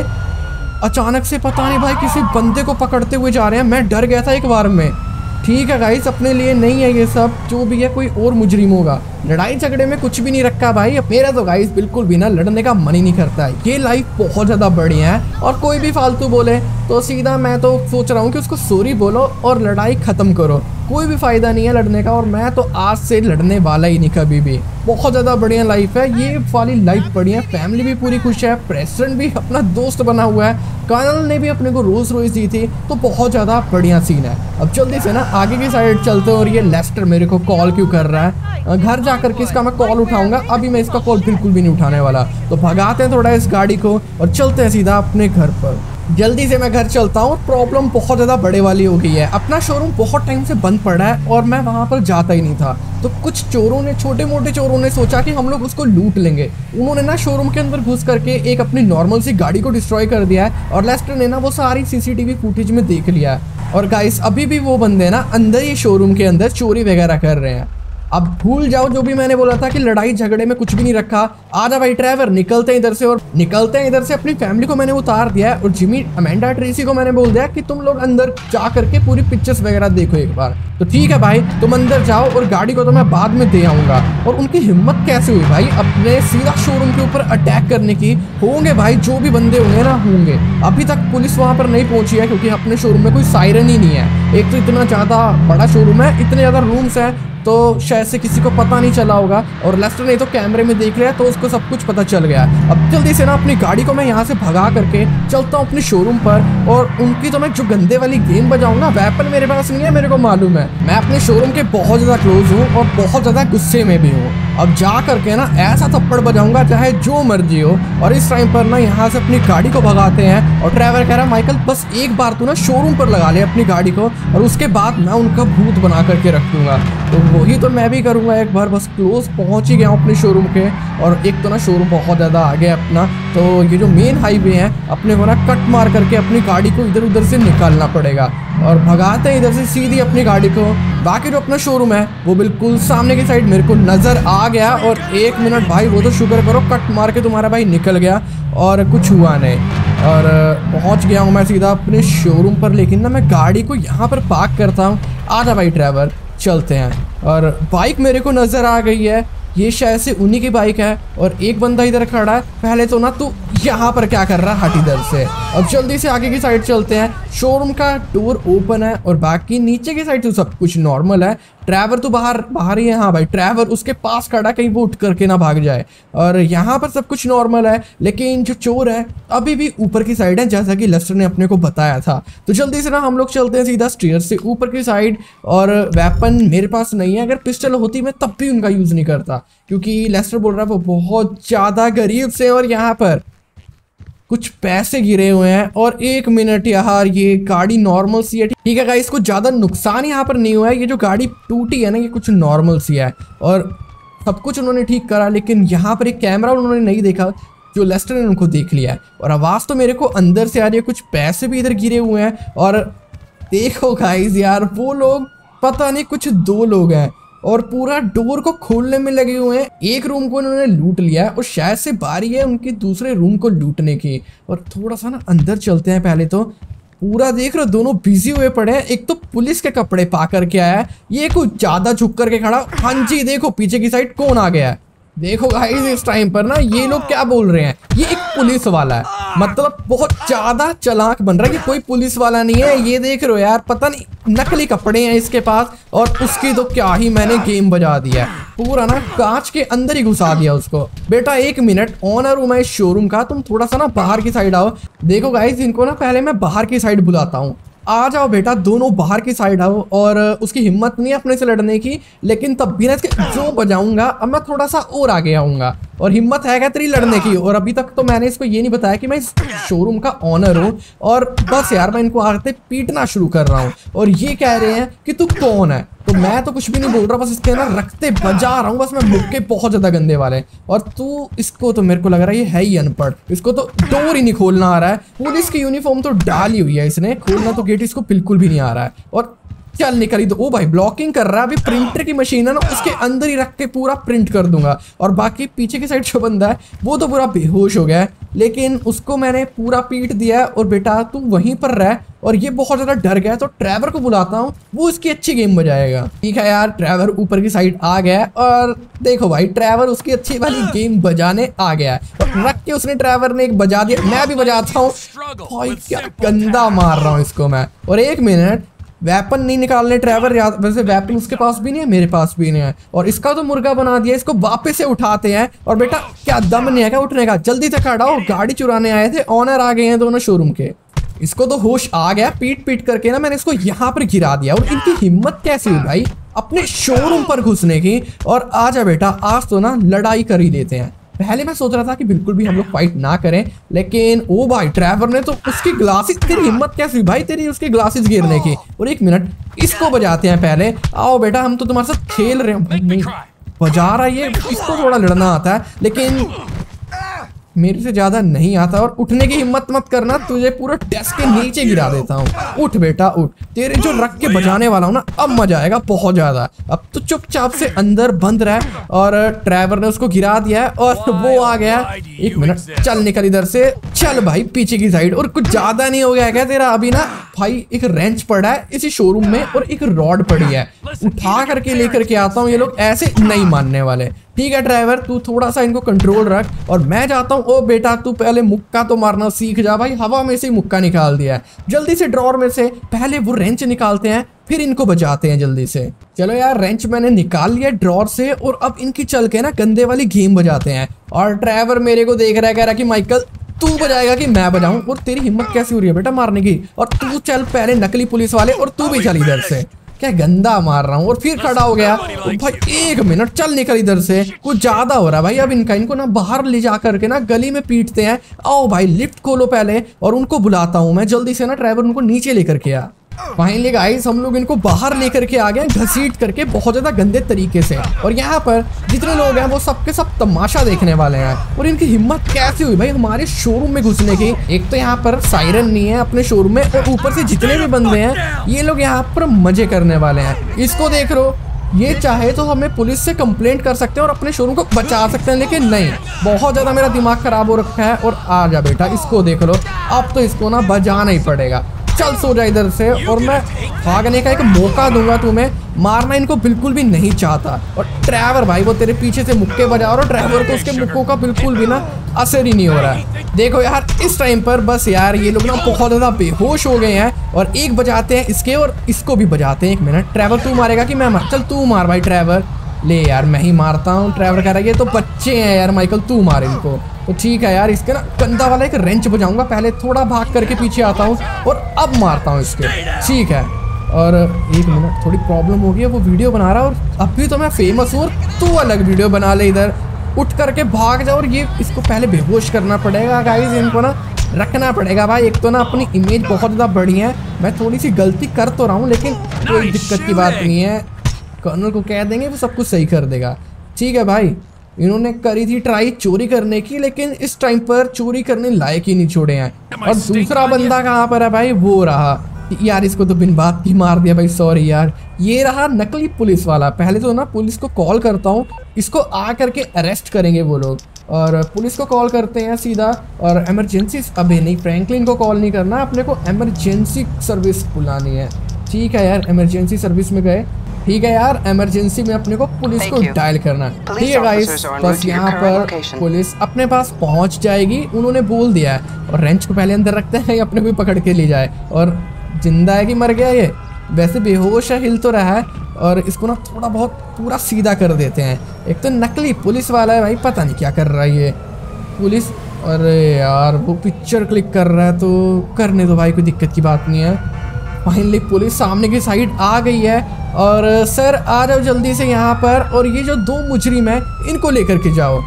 अचानक से पता नहीं भाई किसी बंदे को पकड़ते हुए जा रहे हैं। मैं डर गया था एक बार में। ठीक है गाइस, अपने लिए नहीं है ये सब, जो भी है कोई और मुजरिम होगा। लड़ाई झगड़े में कुछ भी नहीं रखा भाई, मेरा तो गाइस बिल्कुल भी ना लड़ने का मन ही नहीं करता है। ये लाइफ बहुत ज़्यादा बढ़िया है और कोई भी फालतू बोले तो सीधा मैं तो सोच रहा हूँ कि उसको सॉरी बोलो और लड़ाई ख़त्म करो, कोई भी फ़ायदा नहीं है लड़ने का। और मैं तो आज से लड़ने वाला ही नहीं कभी भी। बहुत ज़्यादा बढ़िया लाइफ है ये वाली, लाइफ बढ़िया, फैमिली भी पूरी खुश है, प्रेसिडेंट भी अपना दोस्त बना हुआ है, कर्नल ने भी अपने को रोल्स रॉयस दी थी। तो बहुत ज़्यादा बढ़िया सीन है। अब जल्दी से ना आगे की साइड चलते हैं। और ये लेस्टर मेरे को कॉल क्यों कर रहा है, घर जा करके इसका मैं कॉल उठाऊंगा, अभी मैं इसका कॉल बिल्कुल भी नहीं उठाने वाला। तो भगाते हैं थोड़ा इस गाड़ी को और चलते हैं सीधा अपने घर पर। जल्दी से मैं घर चलता हूँ। प्रॉब्लम बहुत ज़्यादा बड़े वाली हो गई है, अपना शोरूम बहुत टाइम से बंद पड़ा है और मैं वहाँ पर जाता ही नहीं था। तो कुछ चोरों ने, छोटे मोटे चोरों ने सोचा कि हम लोग उसको लूट लेंगे। उन्होंने ना शोरूम के अंदर घुस करके एक अपनी नॉर्मल सी गाड़ी को डिस्ट्रॉय कर दिया है और लेस्टर ने ना वो सारी सीसीटीवी फुटेज में देख लिया है। और गाइस अभी भी वो बंदे ना अंदर ही शोरूम के अंदर चोरी वगैरह कर रहे हैं। अब भूल जाओ जो भी मैंने बोला था कि लड़ाई झगड़े में कुछ भी नहीं रखा। आजा भाई ट्रेवर, निकलते हैं इधर से। और निकलते हैं इधर से। अपनी फैमिली को मैंने उतार दिया है और जिमी, अमेंडा, ट्रेसी को मैंने बोल दिया कि तुम लोग अंदर जा करके पूरी पिक्चर्स वगैरह देखो एक बार। तो ठीक है भाई, तुम अंदर जाओ और गाड़ी को तो मैं बाद में दे आऊंगा। और उनकी हिम्मत कैसे हुई भाई अपने सीधा शोरूम के ऊपर अटैक करने की। होंगे भाई जो भी बंदे होंगे ना, होंगे। अभी तक पुलिस वहां पर नहीं पहुंची है क्योंकि अपने शोरूम में कोई सायरन ही नहीं है। एक तो इतना ज्यादा बड़ा शोरूम है, इतने ज्यादा रूम्स है, तो शायद से किसी को पता नहीं चला होगा। और लेस्टर ने तो कैमरे में देख लिया तो उसको सब कुछ पता चल गया। अब जल्दी से ना अपनी गाड़ी को मैं यहाँ से भगा करके चलता हूँ अपने शोरूम पर। और उनकी तो मैं जो गंदे वाली गेम बजाऊंगा, वेपन मेरे पास नहीं है, मेरे को मालूम है। मैं अपने शोरूम के बहुत ज्यादा क्लोज हूँ और बहुत ज्यादा गुस्से में भी हूँ। अब जा करके ना ऐसा थप्पड़ बजाऊंगा चाहे जो मर्जी हो। और इस टाइम पर ना यहाँ से अपनी गाड़ी को भगाते हैं। और ड्राइवर कह रहा है माइकल बस एक बार तू ना शोरूम पर लगा ले अपनी गाड़ी को, और उसके बाद मैं उनका भूत बना करके रख दूंगा। तो वही तो मैं भी करूंगा एक बार। बस क्लोज पहुंच ही गया हूं अपने शोरूम के। और एक तो ना शोरूम बहुत ज़्यादा आगे है अपना, तो ये जो मेन हाईवे है अपने को ना कट मार करके अपनी गाड़ी को इधर उधर से निकालना पड़ेगा। और भगाते हैं इधर से सीधी अपनी गाड़ी को। बाकी जो अपना शोरूम है वो बिल्कुल सामने की साइड मेरे को नज़र आ गया। और 1 मिनट भाई, वो तो शुक्र करो कट मार के तुम्हारा भाई निकल गया और कुछ हुआ नहीं। और पहुंच गया हूँ मैं सीधा अपने शोरूम पर। लेकिन ना मैं गाड़ी को यहाँ पर पार्क करता हूँ। आजा भाई ड्राइवर, चलते हैं। और बाइक मेरे को नज़र आ गई है, ये शायद से उन्हीं की बाइक है। और एक बंदा इधर खड़ा है। पहले तो ना तू यहाँ पर क्या कर रहा है, हट इधर से। अब जल्दी से आगे की साइड चलते हैं। शोरूम का डोर ओपन है और बाकी नीचे की साइड तो सब कुछ नॉर्मल है। ड्राइवर तो बाहर ही है। हाँ भाई, ड्राइवर उसके पास खड़ा, कहीं वो उठ करके ना भाग जाए। और यहाँ पर सब कुछ नॉर्मल है, लेकिन जो चोर है अभी भी ऊपर की साइड है, जैसा कि लेस्टर ने अपने को बताया था। तो जल्दी से ना हम लोग चलते हैं सीधा स्टेयर से ऊपर की साइड। और वेपन मेरे पास नहीं है, अगर पिस्टल होती मैं तब भी उनका यूज़ नहीं करता, क्योंकि लेस्टर बोल रहा है वो बहुत ज़्यादा गरीब से। और यहाँ पर कुछ पैसे गिरे हुए हैं। और 1 मिनट यार, ये गाड़ी नॉर्मल सी है, ठीक है गाइस, इसको ज़्यादा नुकसान यहाँ पर नहीं हुआ है। ये जो गाड़ी टूटी है ना, ये कुछ नॉर्मल सी है और सब कुछ उन्होंने ठीक करा। लेकिन यहाँ पर एक कैमरा उन्होंने नहीं देखा जो लेस्टर ने उनको देख लिया है। और आवाज़ तो मेरे को अंदर से आ रही है, कुछ पैसे भी इधर गिरे हुए हैं। और देखो गाइस यार, वो लोग पता नहीं कुछ 2 लोग हैं और पूरा डोर को खोलने में लगे हुए हैं। एक रूम को उन्होंने लूट लिया है और शायद से बारी है उनकी दूसरे रूम को लूटने की। और थोड़ा सा ना अंदर चलते हैं पहले तो। पूरा देख रहे हो, दोनों बिजी हुए पड़े हैं। एक तो पुलिस के कपड़े पा करके आया है, ये कुछ ज्यादा झुक करके खड़ा। हाँ जी, देखो पीछे की साइड कौन आ गया है। देखो गाइस, इस टाइम पर ना ये लोग क्या बोल रहे हैं, ये एक पुलिस वाला है। मतलब बहुत ज्यादा चालाक बन रहा है कि कोई पुलिस वाला नहीं है। ये देख रहे हो यार, पता नहीं नकली कपड़े हैं इसके पास। और उसकी तो क्या ही मैंने गेम बजा दिया है, पूरा ना कांच के अंदर ही घुसा दिया उसको। बेटा 1 मिनट, ऑनर हूं मैं इस शोरूम का, तुम थोड़ा सा ना बाहर की साइड आओ। देखो गाइस, इनको ना पहले मैं बाहर की साइड बुलाता हूँ। आ जाओ बेटा, दोनों बाहर की साइड आओ। और उसकी हिम्मत नहीं है अपने से लड़ने की, लेकिन तब भी ना इसके जो बजाऊंगा अब मैं थोड़ा सा और आगे आऊंगा। और हिम्मत है क्या तेरी लड़ने की? और अभी तक तो मैंने इसको ये नहीं बताया कि मैं इस शोरूम का ऑनर हूँ। और बस यार, मैं इनको आते पीटना शुरू कर रहा हूँ और ये कह रहे हैं कि तू कौन है। तो मैं तो कुछ भी नहीं बोल रहा, बस इसके ना रखते बजा रहा हूँ। बस मैं मुक्के बहुत ज्यादा गंदे वाले। और तू, इसको तो मेरे को लग रहा है ये है ही अनपढ़, इसको तो डोर ही नहीं खोलना आ रहा है। पुलिस की यूनिफॉर्म तो डाली हुई है इसने, खोलना तो गेट इसको बिल्कुल भी नहीं आ रहा है। और चल निकल ही दो। ओ भाई, ब्लॉकिंग कर रहा है। अभी प्रिंटर की मशीन है ना, उसके अंदर ही रख के पूरा प्रिंट कर दूंगा। और बाकी पीछे की साइड जो बंदा है वो तो पूरा बेहोश हो गया है, लेकिन उसको मैंने पूरा पीट दिया है। और बेटा तू वहीं पर रह। और ये बहुत ज्यादा डर गया है, तो ट्रैवर को बुलाता हूँ, वो इसकी अच्छी गेम बजाएगा। ठीक है यार, ट्रैवर ऊपर की साइड आ गया है। और देखो भाई, ट्रैवर उसकी अच्छी वाली गेम बजाने आ गया है। और रख के उसने, ट्रैवर ने एक बजा दिया, मैं भी बजाता हूँ। भाई क्या गंदा मार रहा हूँ इसको मैं। और 1 मिनट, वेपन नहीं निकालने ट्रैवर, वैसे वेपन उसके पास भी नहीं है, मेरे पास भी नहीं है। और इसका तो मुर्गा बना दिया, इसको वापस से उठाते हैं। और बेटा क्या दम नहीं है क्या उठने का? जल्दी से खड़ा हो, गाड़ी चुराने आए थे, ऑनर आ गए हैं दोनों शोरूम के। इसको तो होश आ गया, पीट पीट करके ना मैंने इसको यहाँ पर गिरा दिया। और इनकी हिम्मत कैसी हुई भाई अपने शोरूम पर घुसने की। और आजा बेटा, आज तो ना लड़ाई कर ही देते हैं। पहले मैं सोच रहा था कि बिल्कुल भी हम लोग फाइट ना करें, लेकिन ओ भाई, ट्रैवर ने तो उसकी ग्लासेस, तेरी हिम्मत कैसी भाई तेरी उसकी ग्लासेस गिरने की। और 1 मिनट, इसको बजाते हैं पहले। आओ बेटा, हम तो तुम्हारे साथ खेल रहे हैं। नहीं बजा रहा है ये, इसको थोड़ा लड़ना आता है। लेकिन मेरे से ज्यादा नहीं आता और उठने की हिम्मत मत करना, तुझे पूरा डेस्क के नीचे गिरा देता हूँ। उठ बेटा उठ, तेरे जो रख के बजाने वाला हूँ ना, अब मजा आएगा बहुत ज्यादा। अब तो चुपचाप से अंदर बंद रहा। और ट्रेवर ने उसको गिरा दिया है और वो आ गया। 1 मिनट, चल निकल इधर से, चल भाई पीछे की साइड। और कुछ ज्यादा नहीं हो गया क्या तेरा? अभी ना भाई एक रेंच पड़ा है इसी शोरूम में और एक रॉड पड़ी है, उठा करके लेकर के आता हूँ। ये लोग ऐसे नहीं मानने वाले। ठीक है ड्राइवर, तू थोड़ा सा इनको कंट्रोल रख और मैं जाता हूँ। ओ बेटा तू पहले मुक्का तो मारना सीख जा भाई, हवा में से ही मुक्का निकाल दिया है। जल्दी से ड्रॉर में से पहले वो रेंच निकालते हैं, फिर इनको बजाते हैं जल्दी से। चलो यार, रेंच मैंने निकाल लिया ड्रॉर से और अब इनकी चल के ना गंदे वाली गेम बजाते हैं। और ड्राइवर मेरे को देख रहा है, कह रहा है कि माइकल तू बजाएगा कि मैं बजाऊं? और तेरी हिम्मत कैसी हो रही है बेटा मारने की? और तू चल पहले नकली पुलिस वाले, और तू भी चल इधर से। क्या गंदा मार रहा हूँ। और फिर खड़ा हो गया। तो भाई 1 मिनट, चल निकल इधर से, कुछ ज्यादा हो रहा है भाई। अब इनको ना बाहर ले जा करके ना गली में पीटते हैं। आओ भाई लिफ्ट खोलो पहले, और उनको बुलाता हूँ मैं जल्दी से ना। ड्राइवर उनको नीचे लेकर के आ। फाइनली गाइस हम लोग इनको बाहर लेकर के आ गए, घसीट करके बहुत ज्यादा गंदे तरीके से। और यहाँ पर जितने लोग हैं वो सबके सब तमाशा देखने वाले हैं। और इनकी हिम्मत कैसे हुई भाई हमारे शोरूम में घुसने की? एक तो यहाँ पर सायरन नहीं है अपने शोरूम में, और ऊपर से जितने भी बंदे हैं ये लोग यहाँ पर मजे करने वाले हैं। इसको देख लो, ये चाहे तो हमें पुलिस से कंप्लेंट कर सकते हैं और अपने शोरूम को बचा सकते हैं, लेकिन नहीं, बहुत ज्यादा मेरा दिमाग खराब हो रखा है। और आ जा बेटा, इसको देख लो, अब तो इसको ना बजाना ही पड़ेगा। चल सो जा इधर से, और मैं भागने का एक मौका दूंगा तुम्हें। मारना इनको बिल्कुल भी नहीं चाहता। और ड्राइवर भाई वो तेरे पीछे से मुक्के बजा, और ड्राइवर को उसके मुक्कों का बिल्कुल भी ना असर ही नहीं हो रहा है। देखो यार इस टाइम पर बस यार ये लोग ना बहुत ज्यादा बेहोश हो गए हैं। और एक बजाते हैं इसके और इसको भी बजाते हैं। 1 मिनट, ड्राइवर तू मारेगा कि मैं मार? चल तू मार भाई ड्राइवर। ले यार मैं ही मारता हूँ। ड्राइवर कह रहा है ये तो बच्चे हैं यार, माइकल तू मार इनको। तो ठीक है यार, इसके ना गंदा वाला एक रेंच बजाऊंगा। पहले थोड़ा भाग करके पीछे आता हूँ और अब मारता हूँ इसके। ठीक है। और 1 मिनट, थोड़ी प्रॉब्लम हो गई है, वो वीडियो बना रहा है और अभी तो मैं फेमस हूँ और तू अलग वीडियो बना ले। इधर उठ करके भाग जा। और ये इसको पहले बेहोश करना पड़ेगा गाइस, इनको ना रखना पड़ेगा भाई। एक तो ना अपनी इमेज बहुत ज़्यादा बढ़िया है, मैं थोड़ी सी गलती कर तो रहा हूँ लेकिन कोई दिक्कत की बात नहीं है। कर्नल को कह देंगे वो सब कुछ सही कर देगा। ठीक है भाई, इन्होंने करी थी ट्राई चोरी करने की, लेकिन इस टाइम पर चोरी करने लायक ही नहीं छोड़े हैं। और दूसरा बंदा कहाँ पर है भाई? वो रहा यार, इसको तो बिन बात की मार दिया भाई, सॉरी यार। ये रहा नकली पुलिस वाला। पहले तो ना पुलिस को कॉल करता हूँ, इसको आ करके अरेस्ट करेंगे वो लोग। और पुलिस को कॉल करते हैं सीधा। और इमरजेंसी, अबे नहीं, फ्रैंकलिन को कॉल नहीं करना, अपने को इमरजेंसी सर्विस बुलानी है। ठीक है यार, इमरजेंसी सर्विस में गए। ठीक है यार, इमरजेंसी में अपने को पुलिस को डायल करना। ठीक है गाइस, बस यहाँ पर पुलिस अपने पास पहुँच जाएगी, उन्होंने बोल दिया है। और रेंच को पहले अंदर रखते हैं, अपने को पकड़ के ले जाए। और जिंदा है कि मर गया? ये वैसे बेहोश है, हिल तो रहा है। और इसको ना थोड़ा बहुत पूरा सीधा कर देते हैं। एक तो नकली पुलिस वाला है भाई, पता नहीं क्या कर रहा है ये पुलिस। अरे यार वो पिक्चर क्लिक कर रहा है, तो करने दो भाई, कोई दिक्कत की बात नहीं है। फाइनली पुलिस सामने की साइड आ गई है। और सर आ जाओ जल्दी से यहाँ पर, और ये जो 2 मुजरिम है इनको लेकर के जाओ।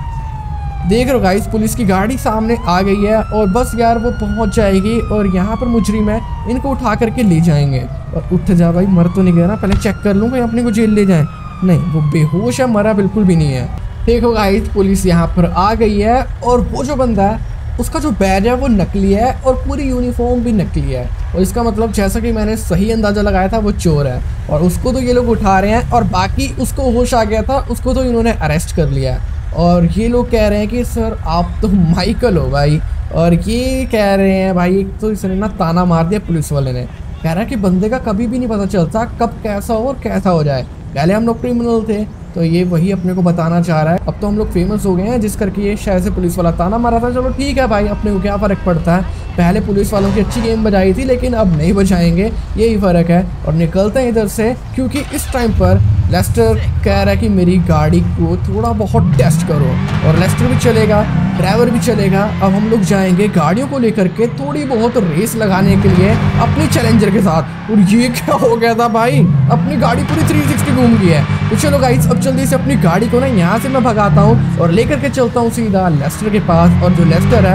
देख लो गाइस, पुलिस की गाड़ी सामने आ गई है और बस यार वो पहुंच जाएगी। और यहाँ पर मुजरिम है, इनको उठा करके ले जाएंगे। और उठ जा भाई, मर तो नहीं गया ना? पहले चेक कर लूँ कहीं अपने को जेल ले जाए। नहीं, वो बेहोश है, मरा बिल्कुल भी नहीं है। देखो गाइस, पुलिस यहाँ पर आ गई है। और वो जो बंदा है उसका जो बैज है वो नकली है और पूरी यूनिफॉर्म भी नकली है। और इसका मतलब जैसा कि मैंने सही अंदाज़ा लगाया था, वो चोर है। और उसको तो ये लोग उठा रहे हैं, और बाकी उसको होश आ गया था, उसको तो इन्होंने अरेस्ट कर लिया है। और ये लोग कह रहे हैं कि सर आप तो माइकल हो भाई। और ये कह रहे हैं भाई, एक तो इसने ना ताना मार दिया पुलिस वाले ने, कह रहा है कि बंदे का कभी भी नहीं पता चलता कब कैसा हो और कैसा हो जाए। पहले हम लोग क्रिमिनल थे, तो ये वही अपने को बताना चाह रहा है। अब तो हम लोग फेमस हो गए हैं, जिस करके ये शायद से पुलिस वाला ताना मारा था। चलो ठीक है भाई, अपने को क्या फ़र्क पड़ता है। पहले पुलिस वालों की अच्छी गेम बजाई थी, लेकिन अब नहीं बजाएंगे, यही फ़र्क है। और निकलते हैं इधर से, क्योंकि इस टाइम पर लेस्टर कह रहा है कि मेरी गाड़ी को थोड़ा बहुत टेस्ट करो। और लेस्टर भी चलेगा, ड्राइवर भी चलेगा। अब हम लोग जाएंगे गाड़ियों को लेकर के थोड़ी बहुत रेस लगाने के लिए अपनी चैलेंजर के साथ। और ये क्या हो गया था भाई, अपनी गाड़ी पूरी 360 घूम गई है। तो चलो गाइस, अब जल्दी से अपनी गाड़ी को ना यहाँ से मैं भगाता हूँ और लेकर के चलता हूँ सीधा लेस्टर के पास। और जो लेस्टर है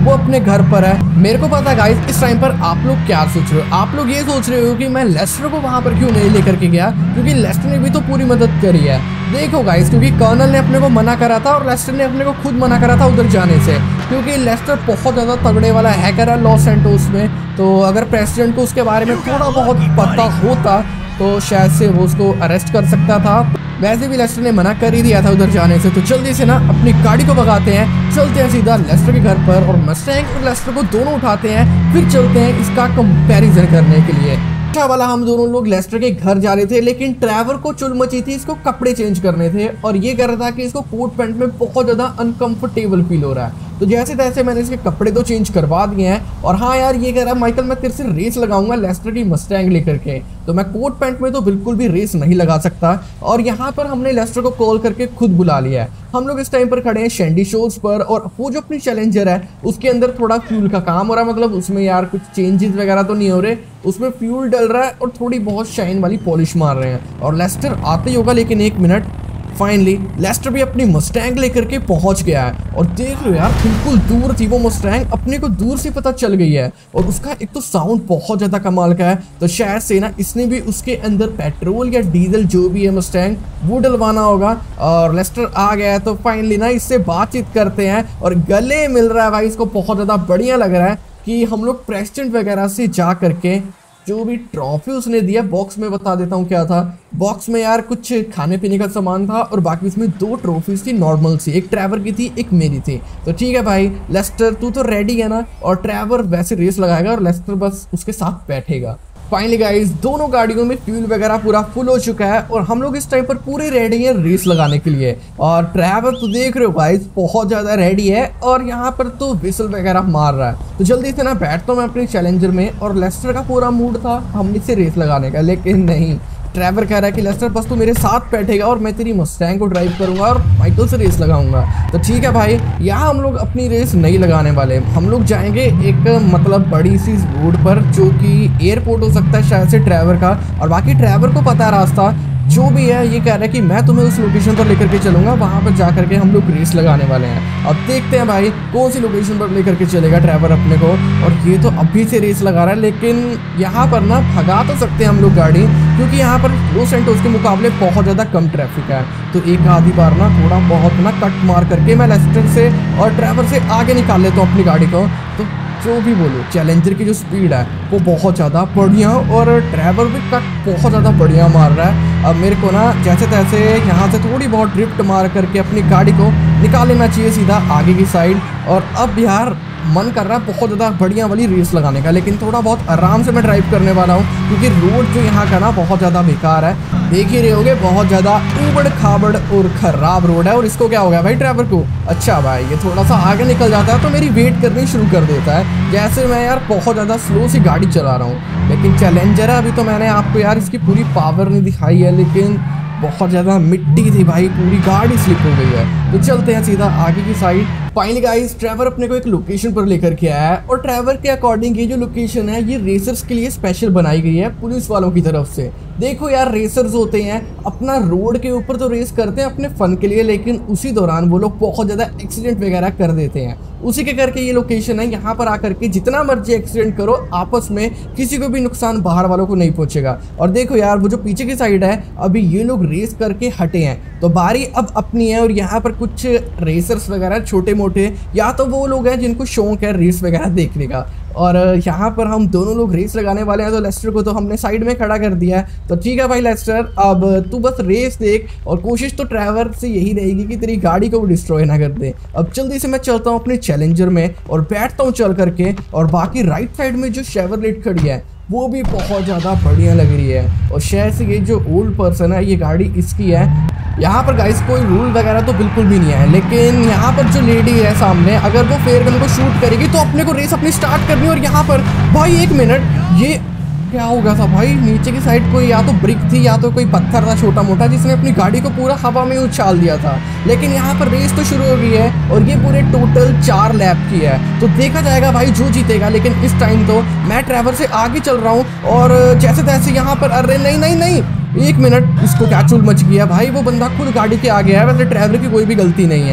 वो अपने घर पर है। मेरे को पता गाइस इस टाइम पर आप लोग क्या सोच रहे हो, आप लोग ये सोच रहे हो कि मैं लेस्टर को वहां पर क्यों नहीं लेकर के गया, क्योंकि लेस्टर ने भी तो पूरी मदद करी है। देखो गाइस, क्योंकि कर्नल ने अपने को मना करा था और लेस्टर ने अपने को खुद मना करा था उधर जाने से, क्योंकि लेस्टर बहुत ज़्यादा तगड़े वाला हैकर है लॉस सैंटोस में। तो अगर प्रेसिडेंट को उसके बारे में थोड़ा बहुत पता होता तो शायद से वो उसको अरेस्ट कर सकता था। वैसे भी लेस्टर ने मना कर ही दिया था उधर जाने से। तो जल्दी से ना अपनी गाड़ी को भगाते हैं, चलते हैं सीधा लेस्टर के घर पर और मस्टैंग और लेस्टर को दोनों उठाते हैं, फिर चलते हैं इसका कंपैरिजन करने के लिए। वाला हम दोनों लोग लेस्टर के घर जा रहे थे, लेकिन ट्रैवर को चुल मची थी, इसको कपड़े चेंज करने थे और ये कह रहा था कि इसको कोट पैंट में बहुत ज़्यादा अनकंफर्टेबल फील हो रहा है। तो जैसे तैसे मैंने इसके कपड़े तो चेंज करवा दिए हैं। और हाँ यार, ये कह रहा है माइकल मैं तेरे से रेस लगाऊंगा लेस्टर की मस्टैंग लेकर के। तो मैं कोट पैंट में तो बिल्कुल भी रेस नहीं लगा सकता। और यहाँ पर हमने लेस्टर को कॉल करके खुद बुला लिया है। हम लोग इस टाइम पर खड़े हैं शैंडी शोर्स पर और वो जो अपनी चैलेंजर है उसके अंदर थोड़ा फ्यूल का काम हो रहा है, मतलब उसमें यार कुछ चेंजेस वगैरह तो नहीं हो रहे, उसमें फ्यूल डल रहा है और थोड़ी बहुत शाइन वाली पॉलिश मार रहे हैं। और लेस्टर आते ही होगा, लेकिन एक मिनट, फाइनली लेस्टर भी अपनी मस्टैंग लेकर के पहुंच गया है। और देख लो यार, बिल्कुल दूर थी वो मस्टैंग, अपने को दूर से पता चल गई है। और उसका एक तो साउंड बहुत ज्यादा कमाल का है। तो शायद से ना इसने भी उसके अंदर पेट्रोल या डीजल जो भी है मस्टैंग वो डलवाना होगा। और लेस्टर आ गया है, तो फाइनली ना इससे बातचीत करते हैं और गले मिल रहा है भाई। इसको बहुत ज्यादा बढ़िया लग रहा है कि हम लोग प्रेसिडेंट वगैरह से जा करके जो भी ट्रॉफी उसने दिया, बॉक्स में बता देता हूँ क्या था। बॉक्स में यार कुछ खाने पीने का सामान था और बाकी उसमें 2 ट्रॉफीज थी नॉर्मल सी, एक ट्रैवर की थी, एक मेरी थी। तो ठीक है भाई लेस्टर, तू तो रेडी है ना। और ट्रैवर वैसे रेस लगाएगा और लेस्टर बस उसके साथ बैठेगा। फाइनली गाइस, दोनों गाड़ियों में फ्यूल वगैरह पूरा फुल हो चुका है और हम लोग इस टाइम पर पूरे रेडी हैं रेस लगाने के लिए। और ट्रैवर तो देख रहे हो गाइस बहुत ज्यादा रेडी है और यहाँ पर तो विसल वगैरह मार रहा है। तो जल्दी से ना बैठता हूँ मैं अपनी चैलेंजर में। और लेस्टर का पूरा मूड था हमने से रेस लगाने का, लेकिन नहीं, ट्रैवर कह रहा है कि लेस्टर बस तू मेरे साथ बैठेगा और मैं तेरी मस्टैंग को ड्राइव करूंगा और माइकल से रेस लगाऊंगा। तो ठीक है भाई, यहाँ हम लोग अपनी रेस नहीं लगाने वाले, हम लोग जाएंगे एक मतलब बड़ी सी रोड पर जो कि एयरपोर्ट हो सकता है शायद से ट्रैवर का। और बाकी ट्रैवर को पता है रास्ता जो भी है। ये कह रहा है कि मैं तुम्हें उस लोकेशन पर लेकर के चलूंगा, वहां पर जा करके हम लोग रेस लगाने वाले हैं। अब देखते हैं भाई कौन सी लोकेशन पर लेकर के चलेगा ट्रैवर अपने को। और ये तो अभी से रेस लगा रहा है, लेकिन यहाँ पर ना भगा तो सकते हैं हम लोग गाड़ी, क्योंकि यहाँ पर लॉस सैंटोस के मुकाबले बहुत ज़्यादा कम ट्रैफिक है। तो एक आधी बार ना थोड़ा बहुत ना कट मार करके मैं लेस्टर से और ट्रैवर से आगे निकाल लेता हूँ अपनी गाड़ी को। तो जो भी बोलो, चैलेंजर की जो स्पीड है वो बहुत ज़्यादा बढ़िया और ट्रैवर भी कट बहुत ज़्यादा बढ़िया मार रहा है। अब मेरे को ना जैसे तैसे यहाँ से थोड़ी बहुत ड्रिफ्ट मार करके अपनी गाड़ी को निकाल लेना चाहिए सीधा आगे की साइड। और अब यार मन कर रहा है बहुत ज़्यादा बढ़िया वाली रेस लगाने का, लेकिन थोड़ा बहुत आराम से मैं ड्राइव करने वाला हूँ, क्योंकि रोड जो यहाँ का ना बहुत ज़्यादा बेकार है। देख ही रहे होगे, बहुत ज़्यादा उबड़ खाबड़ और ख़राब रोड है। और इसको क्या हो गया भाई ट्रैवर को? अच्छा भाई, ये थोड़ा सा आगे निकल जाता है तो मेरी वेट करनी शुरू कर देता है, जैसे मैं यार बहुत ज़्यादा स्लो सी गाड़ी चला रहा हूँ। लेकिन चैलेंजर है, अभी तो मैंने आपको यार इसकी पूरी पावर नहीं दिखाई है, लेकिन बहुत ज़्यादा मिट्टी थी भाई, पूरी गाड़ी स्लिप हो गई है। तो चलते हैं सीधा आगे की साइड। फाइनली गाइस, ट्रैवर अपने को एक लोकेशन पर लेकर के आया है और ट्रैवर के अकॉर्डिंग ये जो लोकेशन है ये रेसर्स के लिए स्पेशल बनाई गई है पुलिस वालों की तरफ से। देखो यार, रेसर्स होते हैं अपना रोड के ऊपर तो रेस करते हैं अपने फन के लिए, लेकिन उसी दौरान वो लोग बहुत ज़्यादा एक्सीडेंट वगैरह कर देते हैं। उसी के करके ये लोकेशन है, यहाँ पर आकर के जितना मर्जी एक्सीडेंट करो आपस में किसी को भी नुकसान बाहर वालों को नहीं पहुंचेगा। और देखो यार, वो जो पीछे की साइड है अभी ये लोग रेस करके हटे हैं, तो बारी अब अपनी है। और यहाँ पर कुछ रेसर्स वगैरह छोटे मोटे, या तो वो लोग हैं जिनको शौक है रेस वगैरह देखने का। और यहाँ पर हम दोनों लोग रेस लगाने वाले हैं। तो लेस्टर को तो हमने साइड में खड़ा कर दिया है। तो ठीक है भाई लेस्टर, अब तू बस रेस देख और कोशिश तो ट्रैवर से यही रहेगी कि तेरी गाड़ी को डिस्ट्रॉय ना कर दे। अब जल्दी से मैं चलता हूँ अपने चैलेंजर में और बैठता हूँ चल करके। और बाकी राइट साइड में जो शेवरलेट खड़ी है वो भी बहुत ज़्यादा बढ़िया लग रही है। और शायद से ये जो ओल्ड पर्सन है ये गाड़ी इसकी है। यहाँ पर गाइस कोई रूल वगैरह तो बिल्कुल भी नहीं है, लेकिन यहाँ पर जो लेडी है सामने, अगर वो फेयर गन को शूट करेगी तो अपने को रेस अपनी स्टार्ट करनी है। और यहाँ पर भाई एक मिनट, ये क्या हो गया था भाई? नीचे की साइड कोई या तो ब्रिक थी या तो कोई पत्थर था छोटा मोटा, जिसने अपनी गाड़ी को पूरा हवा में उछाल दिया था। लेकिन यहाँ पर रेस तो शुरू हो गई है और ये पूरे टोटल 4 लैप की है, तो देखा जाएगा भाई जो जीतेगा। लेकिन इस टाइम तो मैं ट्रैवर से आगे चल रहा हूँ और जैसे तैसे यहाँ पर, अरे नहीं नहीं नहीं, एक मिनट, इसको क्या चुल मच गया भाई? वो बंदा खुद गाड़ी के आगे है। वैसे ट्रैवर की कोई भी गलती नहीं है,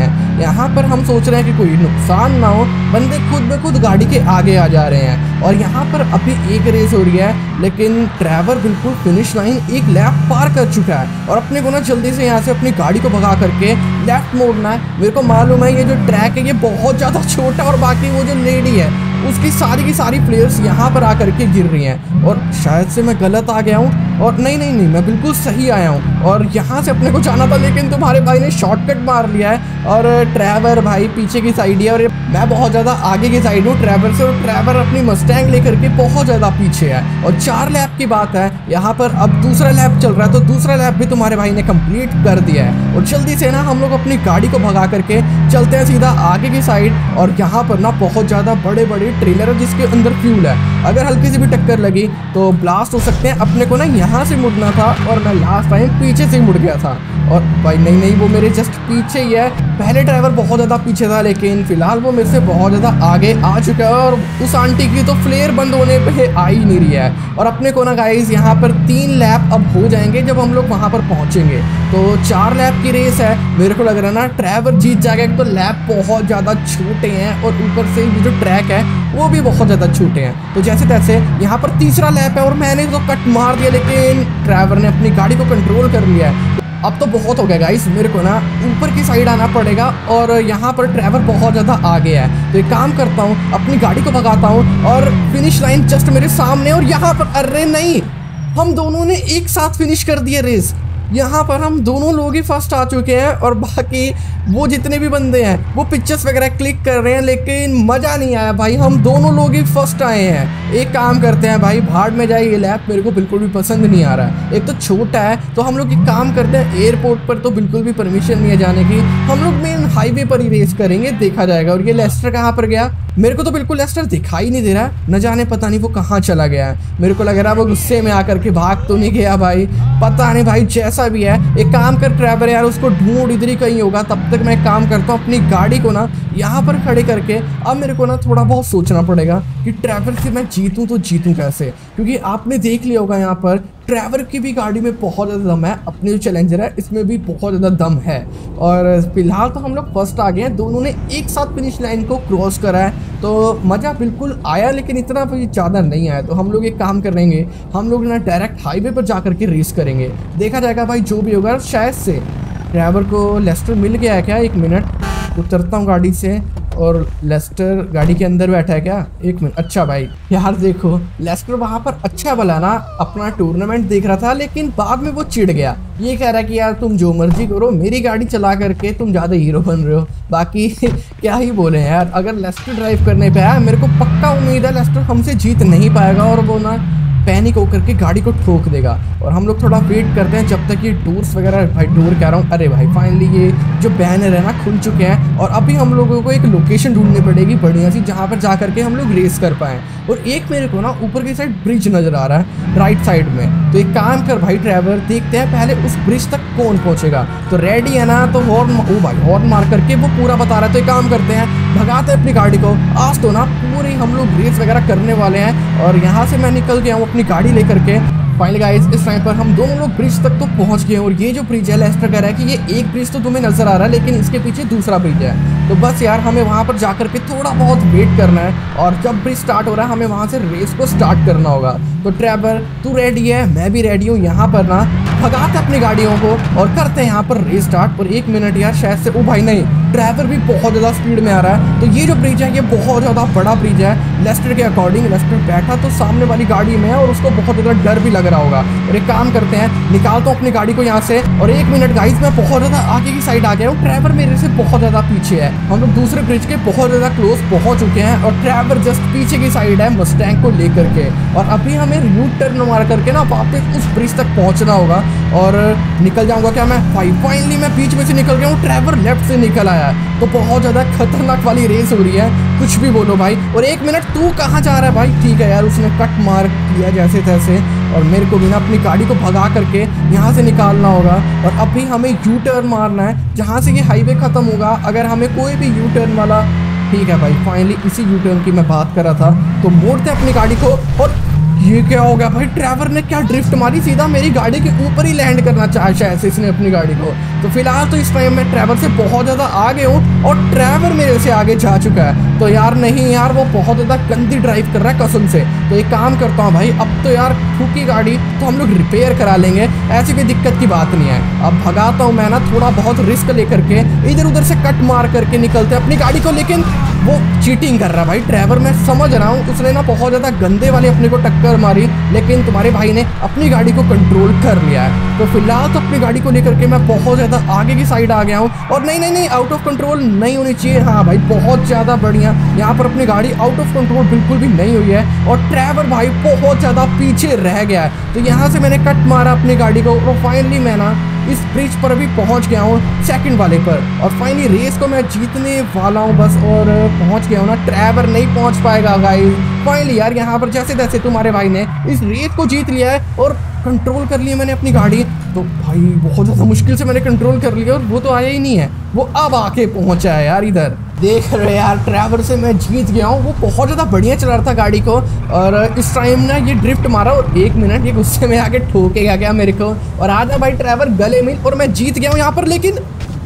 यहाँ पर हम सोच रहे हैं कि कोई नुकसान ना हो, बंदे खुद ब खुद गाड़ी के आगे आ जा रहे हैं। और यहाँ पर अभी एक रेस हो रही है, लेकिन ट्रैवर बिल्कुल फिनिश लाइन एक लैप पार कर चुका है और अपने को ना जल्दी से यहाँ से अपनी गाड़ी को भगा करके लेफ्ट मोड़ना है। मेरे को मालूम है ये जो ट्रैक है ये बहुत ज़्यादा छोटा, और बाकी वो जो लेडी है उसकी सारी की सारी प्लेयर्स यहाँ पर आकर के गिर रही हैं, और शायद से मैं गलत आ गया हूँ। और नहीं मैं बिल्कुल सही आया हूँ, और यहाँ से अपने को जाना था, लेकिन तुम्हारे भाई ने शॉर्टकट मार लिया है। और ट्रैवर भाई पीछे की साइड है और मैं बहुत ज़्यादा आगे की साइड हूँ ट्रैवर से, और ट्रैवर अपनी मस्टैंग लेकर के बहुत ज़्यादा पीछे है। और 4 लैप की बात है यहाँ पर, अब दूसरा लैप चल रहा है, तो दूसरा लैप भी तुम्हारे भाई ने कंप्लीट कर दिया है। और जल्दी से ना हम लोग अपनी गाड़ी को भगा करके चलते हैं सीधा आगे की साइड। और यहाँ पर ना बहुत ज़्यादा बड़े बड़े ट्रेलर है जिसके अंदर फ्यूल है, अगर हल्की सी भी टक्कर लगी तो ब्लास्ट हो सकते हैं। अपने को ना यहाँ से मुड़ना था और मैं लास्ट टाइम पीछे से मुड़ गया था। और भाई नहीं वो मेरे जस्ट पीछे ही है। पहले ड्राइवर बहुत ज़्यादा पीछे था, लेकिन फिलहाल वो मेरे से बहुत ज़्यादा आगे आ चुका है, और उस आंटी की तो फ्लेयर बंद होने पे आ ही नहीं रही है। और अपने को ना गाइस यहाँ पर 3 लैप अब हो जाएंगे जब हम लोग वहाँ पर पहुँचेंगे। तो 4 लैप की रेस है, मेरे को लग रहा है ना ट्रैवर जीत जाएगा। एक तो लैप बहुत ज़्यादा छोटे हैं और ऊपर से ये जो ट्रैक है वो भी बहुत ज़्यादा छोटे हैं। तो जैसे तैसे यहाँ पर तीसरा लैप है और मैंने तो कट मार दिया, लेकिन ड्राइवर ने अपनी गाड़ी को कंट्रोल कर लिया है। अब तो बहुत हो गया गाइस, मेरे को ना ऊपर की साइड आना पड़ेगा, और यहाँ पर ट्रैवर बहुत ज़्यादा आगे है। तो एक काम करता हूँ, अपनी गाड़ी को भगाता हूँ और फिनिश लाइन जस्ट मेरे सामने। और यहाँ पर अरे नहीं, हम दोनों ने एक साथ फिनिश कर दिया रेस। यहाँ पर हम दोनों लोग ही फर्स्ट आ चुके हैं, और बाकी वो जितने भी बंदे हैं वो पिक्चर्स वगैरह क्लिक कर रहे हैं, लेकिन मज़ा नहीं आया भाई। हम दोनों लोग ही फर्स्ट आए हैं। एक काम करते हैं भाई, भाड़ में जाए ये लैप, मेरे को बिल्कुल भी पसंद नहीं आ रहा है। एक तो छोटा है, तो हम लोग एक काम करते हैं, एयरपोर्ट पर तो बिल्कुल भी परमिशन नहीं है जाने की, हम लोग मेन हाईवे पर ही रेस करेंगे, देखा जाएगा। और ये लेस्टर कहाँ पर गया? मेरे को तो बिल्कुल लेस्टर दिखाई नहीं दे रहा है, न जाने पता नहीं वो कहाँ चला गया है। मेरे को लग रहा है वो गुस्से में आकर के भाग तो नहीं गया भाई, पता नहीं भाई। जैसा भी है एक काम कर ट्रैवर यार, उसको ढूंढ, इधर ही कहीं होगा। तब तक मैं काम करता हूँ, अपनी गाड़ी को ना यहाँ पर खड़े करके अब मेरे को ना थोड़ा बहुत सोचना पड़ेगा कि ट्रैवर से मैं जीतूँ तो जीतूँ कैसे, क्योंकि आपने देख लिया होगा यहाँ पर ट्रैवर की भी गाड़ी में बहुत ज़्यादा दम है, अपने जो चैलेंजर है इसमें भी बहुत ज़्यादा दम है। और फिलहाल तो हम लोग फर्स्ट आ गए हैं, दोनों ने एक साथ फिनिश लाइन को क्रॉस करा है, तो मज़ा बिल्कुल आया, लेकिन इतना भी ज़्यादा नहीं आया। तो हम लोग एक काम करेंगे, हम लोग ना डायरेक्ट हाईवे पर जा करके रेस करेंगे, देखा जाएगा भाई जो भी होगा। शायद से ड्राइवर को लेस्टर मिल गया है क्या? 1 मिनट, उतरता हूँ गाड़ी से। और लेस्टर गाड़ी के अंदर बैठा है क्या? 1 मिनट। अच्छा भाई यार देखो, लेस्टर वहाँ पर अच्छा भला ना अपना टूर्नामेंट देख रहा था, लेकिन बाद में वो चिढ़ गया। ये कह रहा है कि यार तुम जो मर्जी करो, मेरी गाड़ी चला करके तुम ज़्यादा हीरो बन रहे हो। बाकी क्या ही बोले यार, अगर लेस्टर ड्राइव करने पे आया, मेरे को पक्का उम्मीद है लेस्टर हमसे जीत नहीं पाएगा, और वो ना पैनिक होकर के गाड़ी को ठोक देगा। और हम लोग थोड़ा वेट करते हैं जब तक ये टूर्स वगैरह, भाई टूर कह रहा हूँ, अरे भाई फाइनली ये जो बैनर है ना खुल चुके हैं, और अभी हम लोगों को एक लोकेशन ढूंढनी पड़ेगी बढ़िया सी, जहाँ पर जा करके हम लोग रेस कर पाएँ। और एक मेरे को ना ऊपर की साइड ब्रिज नज़र आ रहा है राइट साइड में, तो एक काम कर भाई ड्राइवर, देखते हैं पहले उस ब्रिज तक कौन पहुँचेगा। तो रेडी है ना? तो हॉर्न, ओ भाई हॉर्न मार करके वो पूरा बता रहा है। तो एक काम करते हैं, भगाते हैं अपनी गाड़ी को। आज तो ना पूरी हम लोग रेस वगैरह करने वाले हैं। और यहाँ से मैं निकल गया हूँ अपनी गाड़ी लेकर के। फाइनली गाइस इस टाइम पर हम दोनों लोग ब्रिज तक तो पहुंच गए हैं। और ये जो ब्रिज है, लेस्टर कह रहा है कि ये एक ब्रिज तो तुम्हें नजर आ रहा है, लेकिन इसके पीछे दूसरा ब्रिज है। तो बस यार हमें वहां पर जाकर के थोड़ा बहुत वेट करना है, और जब ब्रिज स्टार्ट हो रहा है हमें वहां से रेस को स्टार्ट करना होगा। तो ट्रैवर तू रेडी है? मैं भी रेडी हूँ। यहाँ पर ना भगाते अपनी गाड़ियों को और करते हैं यहाँ पर रेस स्टार्ट। और 1 मिनट यार, शायद से, ओ भाई नहीं, ड्राइवर भी बहुत ज़्यादा स्पीड में आ रहा है। तो ये जो ब्रिज है ये बहुत ज़्यादा बड़ा ब्रिज है लेस्टर के अकॉर्डिंग। लेस्टर बैठा तो सामने वाली गाड़ी में है, और उसको बहुत ज़्यादा डर भी लग रहा होगा। और एक काम करते हैं, निकालता हूँ अपनी गाड़ी को यहाँ से। और 1 मिनट गाइस, मैं बहुत ज़्यादा आगे की साइड आ गया हूँ, ड्राइवर मेरे से बहुत ज़्यादा पीछे है। हम लोग दूसरे ब्रिज के बहुत ज़्यादा क्लोज पहुँच चुके हैं, और ड्राइवर जस्ट पीछे की साइड है मस्टैंग को लेकर के। और अभी हमें यू टर्न मार करके ना वापस उस ब्रिज तक पहुँचना होगा, और निकल जाऊँगा क्या मैं? फाइनली मैं बीच में से निकल गया हूँ, ड्राइवर लेफ्ट से निकल आया है। तो बहुत ज़्यादा खतरनाक वाली रेस हो रही है, कुछ भी बोलो भाई। और 1 मिनट, तू कहाँ जा रहा है भाई? ठीक है यार, उसने कट मार किया जैसे तैसे, और मेरे को भी ना अपनी गाड़ी को भगा करके यहाँ से निकालना होगा। और अभी हमें यू टर्न मारना है, जहाँ से ये हाईवे ख़त्म होगा। अगर हमें कोई भी यू टर्न वाला, ठीक है भाई, फाइनली इसी यू टर्न की मैं बात कर रहा था। तो मोड़ते अपनी गाड़ी को, और ये क्या हो गया भाई, ट्रैवर ने क्या ड्रिफ्ट मारी, सीधा मेरी गाड़ी के ऊपर ही लैंड करना चाहा शायद इसने अपनी गाड़ी को। तो फिलहाल तो इस टाइम मैं ट्रैवर से बहुत ज़्यादा आगे हूँ और ट्रैवर मेरे से आगे जा चुका है। तो यार नहीं यार, वो बहुत ज़्यादा गंदी ड्राइव कर रहा है कसम से। तो एक काम करता हूँ भाई, अब तो यार ठुकी गाड़ी तो हम लोग रिपेयर करा लेंगे, ऐसी कोई दिक्कत की बात नहीं है। अब भगाता हूँ मैं ना, थोड़ा बहुत रिस्क लेकर के इधर उधर से कट मार करके निकलते अपनी गाड़ी को। लेकिन वो चीटिंग कर रहा है भाई ड्राइवर, मैं समझ रहा हूँ। उसने ना बहुत ज़्यादा गंदे वाले अपने को टक्कर मारी, लेकिन तुम्हारे भाई ने अपनी गाड़ी को कंट्रोल कर लिया है। तो फिलहाल तो अपनी गाड़ी को लेकर के मैं बहुत ज़्यादा आगे की साइड आ गया हूँ। और नहीं नहीं नहीं, आउट ऑफ कंट्रोल नहीं होनी चाहिए। हाँ भाई बहुत ज़्यादा बढ़िया, यहाँ पर अपनी गाड़ी आउट ऑफ कंट्रोल बिल्कुल भी नहीं हुई है और ड्राइवर भाई बहुत ज़्यादा पीछे रह गया है। तो यहाँ से मैंने कट मारा अपनी गाड़ी को और फाइनली मैं ना इस ब्रिज पर भी पहुंच गया हूँ सेकंड वाले पर। और फाइनली रेस को मैं जीतने वाला हूँ बस, और पहुंच गया हूँ ना। ट्रैवर नहीं पहुंच पाएगा गाइस। फाइनली यार यहाँ पर जैसे तैसे तुम्हारे भाई ने इस रेस को जीत लिया है और कंट्रोल कर लिया मैंने अपनी गाड़ी। तो भाई बहुत ज़्यादा मुश्किल से मैंने कंट्रोल कर लिया और वो तो आया ही नहीं है, वो अब आके पहुंचा है यार इधर। देख रहे यार ट्रैवर से मैं जीत गया हूँ। वो बहुत ज़्यादा बढ़िया चला रहा था गाड़ी को और इस टाइम ना ये ड्रिफ्ट मारा और 1 मिनट ये गुस्से में आके ठोकेगा क्या मेरे को। और आजा भाई ट्रैवर गले मिल, और मैं जीत गया हूँ यहाँ पर। लेकिन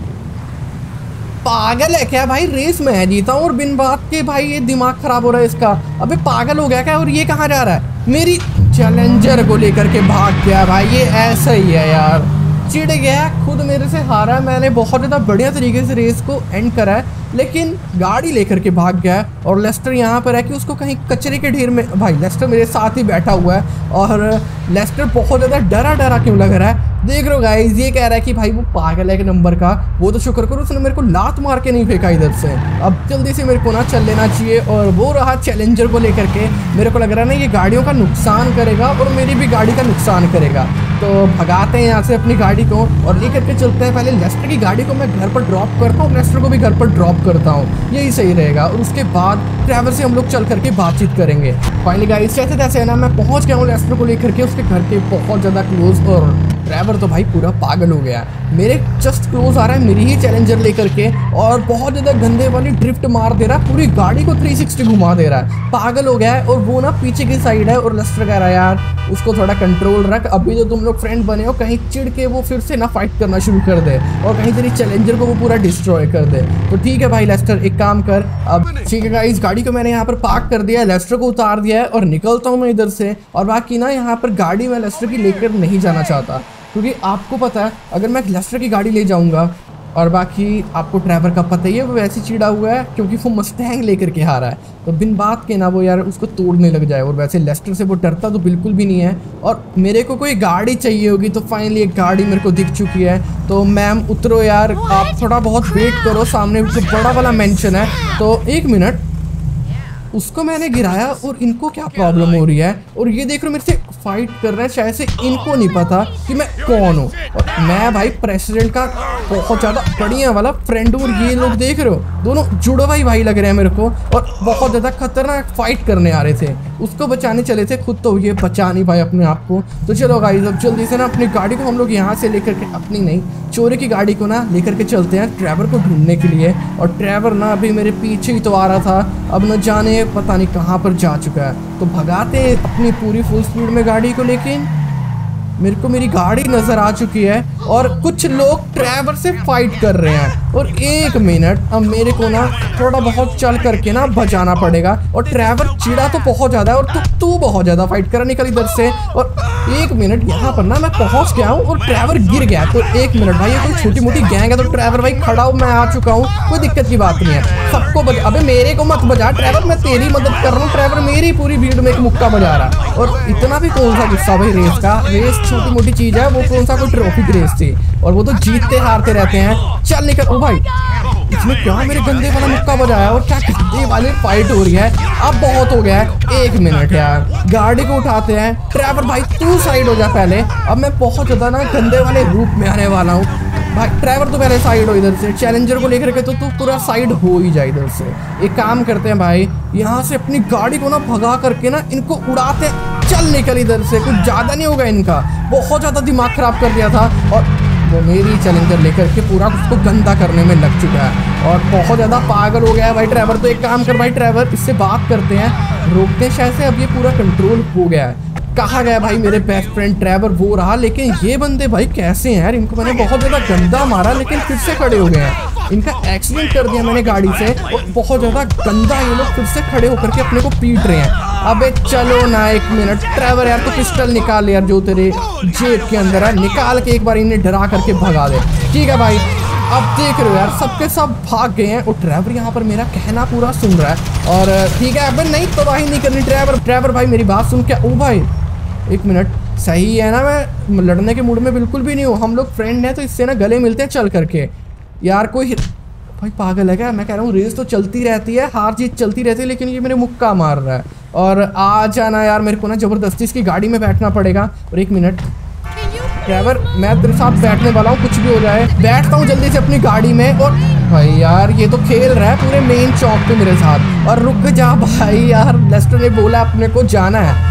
पागल है क्या भाई, रेस में जीता हूँ और बिन बात के भाई ये दिमाग खराब हो रहा है इसका। अबे पागल हो गया क्या, और ये कहाँ जा रहा है, मेरी चैलेंजर को लेकर के भाग गया भाई। ये ऐसा ही है यार, चिढ़ गया, खुद मेरे से हारा। मैंने बहुत ज़्यादा बढ़िया तरीके से रेस को एंड करा है, लेकिन गाड़ी लेकर के भाग गया। और लेस्टर यहाँ पर है कि उसको कहीं कचरे के ढेर में, भाई लेस्टर मेरे साथ ही बैठा हुआ है और लेस्टर बहुत ज़्यादा डरा डरा क्यों लग रहा है। देख रहे हो गाइस, ये कह रहा है कि भाई वो पागल है एक नंबर का। वो तो शुक्र करो उसने मेरे को लात मार के नहीं फेंका इधर से। अब जल्दी से मेरे को ना चल लेना चाहिए। और वो रहा चैलेंजर को लेकर के, मेरे को लग रहा है ना ये गाड़ियों का नुकसान करेगा और मेरी भी गाड़ी का नुकसान करेगा। तो भगाते हैं यहाँ से अपनी गाड़ी को और लेकर के चलते हैं। पहले लेस्टर की गाड़ी को मैं घर पर ड्रॉप करता हूँ, लेस्टर को भी घर पर ड्रॉप करता हूँ, यही सही रहेगा। और उसके बाद ड्राइवर से हम लोग चल करके बातचीत करेंगे। फाइनली गाइस जैसे तैसे है ना मैं पहुँच गया हूँ लेस्टर को लेकर के उसके घर के बहुत ज़्यादा क्लोज। और ड्राइवर तो भाई पूरा पागल हो गया, मेरे जस्ट क्लोज आ रहा है मेरी ही चैलेंजर लेकर के और बहुत ज़्यादा गंदे वाली ड्रिफ्ट मार दे रहा है, पूरी गाड़ी को 360 घुमा दे रहा है, पागल हो गया है। और वो ना पीछे की साइड है और लेस्टर कह रहा है यार उसको थोड़ा कंट्रोल रख, अभी तो तुम लोग फ्रेंड बने हो, कहीं चिढ़ के वो फिर से ना फाइट करना शुरू कर दे और कहीं तेरी चैलेंजर को वो पूरा डिस्ट्रॉय कर दे। तो ठीक है भाई लेस्टर एक काम कर, अब ठीक है गाइस गाड़ी को मैंने यहाँ पर पार्क कर दिया है, लेस्टर को उतार दिया है और निकलता हूँ मैं इधर से। और बाकी ना यहाँ पर गाड़ी मैं लेस्टर की लेकर नहीं जाना चाहता, क्योंकि आपको पता है अगर मैं लेस्टर की गाड़ी ले जाऊंगा, और बाकी आपको ड्राइवर का पता ही है वो वैसे चिड़ा हुआ है क्योंकि वो मस्टैंग लेकर के हारा है, तो बिन बात के ना वो यार उसको तोड़ने लग जाए। और वैसे लेस्टर से वो डरता तो बिल्कुल भी नहीं है। और मेरे को कोई गाड़ी चाहिए होगी, तो फाइनली एक गाड़ी मेरे को दिख चुकी है। तो मैम उतरो यार, आप थोड़ा बहुत वेट करो, सामने जो बड़ा वाला मेंशन है। तो 1 मिनट, उसको मैंने गिराया और इनको क्या प्रॉब्लम हो रही है, और ये देख रहे हो मेरे से फाइट कर रहे हैं, शायद से इनको नहीं पता कि मैं कौन हूँ। और मैं भाई प्रेसिडेंट का बहुत ज़्यादा बढ़िया वाला फ्रेंड हूँ, और ये लोग देख रहे हो दोनों जुड़वाई भाई लग रहे हैं मेरे को, और बहुत ज़्यादा खतरनाक फाइट करने आ रहे थे, उसको बचाने चले थे, खुद तो ये बचा नहीं पाए अपने आप को। तो चलो गाइस अब जल्दी से ना अपनी गाड़ी को हम लोग यहाँ से लेकर के, अपनी नहीं चोरी की गाड़ी को ना लेकर के चलते हैं ड्राइवर को ढूंढने के लिए। और ड्राइवर ना अभी मेरे पीछे ही तो आ रहा था, अब न जाने पता नहीं कहाँ पर जा चुका है। तो भगाते अपनी पूरी फुल स्पीड में गाड़ी को, लेकिन मेरे को मेरी गाड़ी नजर आ चुकी है और कुछ लोग ड्राइवर से फाइट कर रहे हैं। और 1 मिनट, अब मेरे को ना थोड़ा बहुत चल करके ना बचाना पड़ेगा। और ड्राइवर चिड़ा तो बहुत ज़्यादा है और तू बहुत ज़्यादा फाइट कर निकल इधर से। और 1 मिनट, यहाँ पर ना मैं पहुँच गया हूँ और ड्राइवर गिर गया। तो 1 मिनट भाई, ये कोई छोटी मोटी गैंग है तो ड्राइवर भाई खड़ा हूँ, मैं आ चुका हूँ, कोई दिक्कत की बात नहीं है। सबको बजा, अबे मेरे को मत बजा ड्राइवर, मैं तेरी मदद कर रहा हूँ। ड्राइवर मेरी पूरी भीड़ में एक मुक्का बजा रहा है। और इतना भी कौन सा गुस्सा भाई रेस का, रेस छोटी मोटी चीज है, वो कौन सा कोई ट्रॉफी की रेस थी, और वो तो जीतते हारते रहते हैं। चल निकल। ओ भाई इसने क्या मेरे गंदे वाला मुक्का बजाया, और क्या गंदे वाली फाइट हो रही है। अब बहुत हो गया है, 1 मिनट यार, गाड़ी को उठाते हैं। ड्राइवर भाई तू साइड हो जा पहले, अब मैं बहुत ज्यादा ना गंदे वाले रूप में आने वाला हूँ। भाई ड्राइवर तो पहले साइड हो इधर से, चैलेंजर को लेकर के तो तू पूरा साइड हो ही जाए इधर से। एक काम करते हैं भाई, यहाँ से अपनी गाड़ी को ना भगा करके ना इनको उड़ाते हैं। चल निकल इधर से, कुछ ज़्यादा नहीं होगा इनका, बहुत ज़्यादा दिमाग खराब कर दिया था। और वो मेरी चैलेंजर लेकर के पूरा उसको गंदा करने में लग चुका है। और बहुत ज़्यादा पागल हो गया है भाई ट्रैवर। तो एक काम कर भाई ट्रैवर, इससे बात करते हैं, रोकते हैं शायद से। अब ये पूरा कंट्रोल हो गया है। कहाँ गया भाई मेरे बेस्ट फ्रेंड ट्रैवर? वो रहा। लेकिन ये बंदे भाई कैसे हैं यार? इनको मैंने बहुत ज़्यादा गंदा मारा लेकिन फिर से खड़े हो गए हैं। इनका एक्सीडेंट कर दिया मैंने गाड़ी से और बहुत ज़्यादा गंदा ये लोग फिर से खड़े होकर के अपने को पीट रहे हैं। अबे चलो ना, एक मिनट ट्रैवर यार, तो पिस्टल निकाल यार जो तेरे जेब के अंदर है, निकाल के एक बार इन्हें डरा करके भगा दे। ठीक है भाई, अब देख रहे हो यार सबके सब भाग गए हैं और ट्रैवर यहाँ पर मेरा कहना पूरा सुन रहा है। और ठीक है, अब नहीं तबाही नहीं करनी ट्रैवर भाई मेरी बात सुन। क्या? ओ भाई एक मिनट, सही है ना? मैं लड़ने के मूड में बिल्कुल भी नहीं हूँ। हम लोग फ्रेंड हैं तो इससे ना गले मिलते हैं चल करके। यार कोई भाई पागल है क्या? मैं कह रहा हूँ रेस तो चलती रहती है, हार जीत चलती रहती है, लेकिन ये मेरे मुक्का मार रहा है। और आ जाना यार, मेरे को ना ज़बरदस्ती इसकी गाड़ी में बैठना पड़ेगा। और एक मिनट ट्रैवर, मैं तेरे साथ बैठने वाला हूँ, कुछ भी हो जाए बैठता हूँ जल्दी से अपनी गाड़ी में। और भाई यार ये तो खेल रहा है पूरे मेन चौक पे मेरे साथ। और रुक जा भाई यार, लेस्टर ने बोला अपने को जाना है।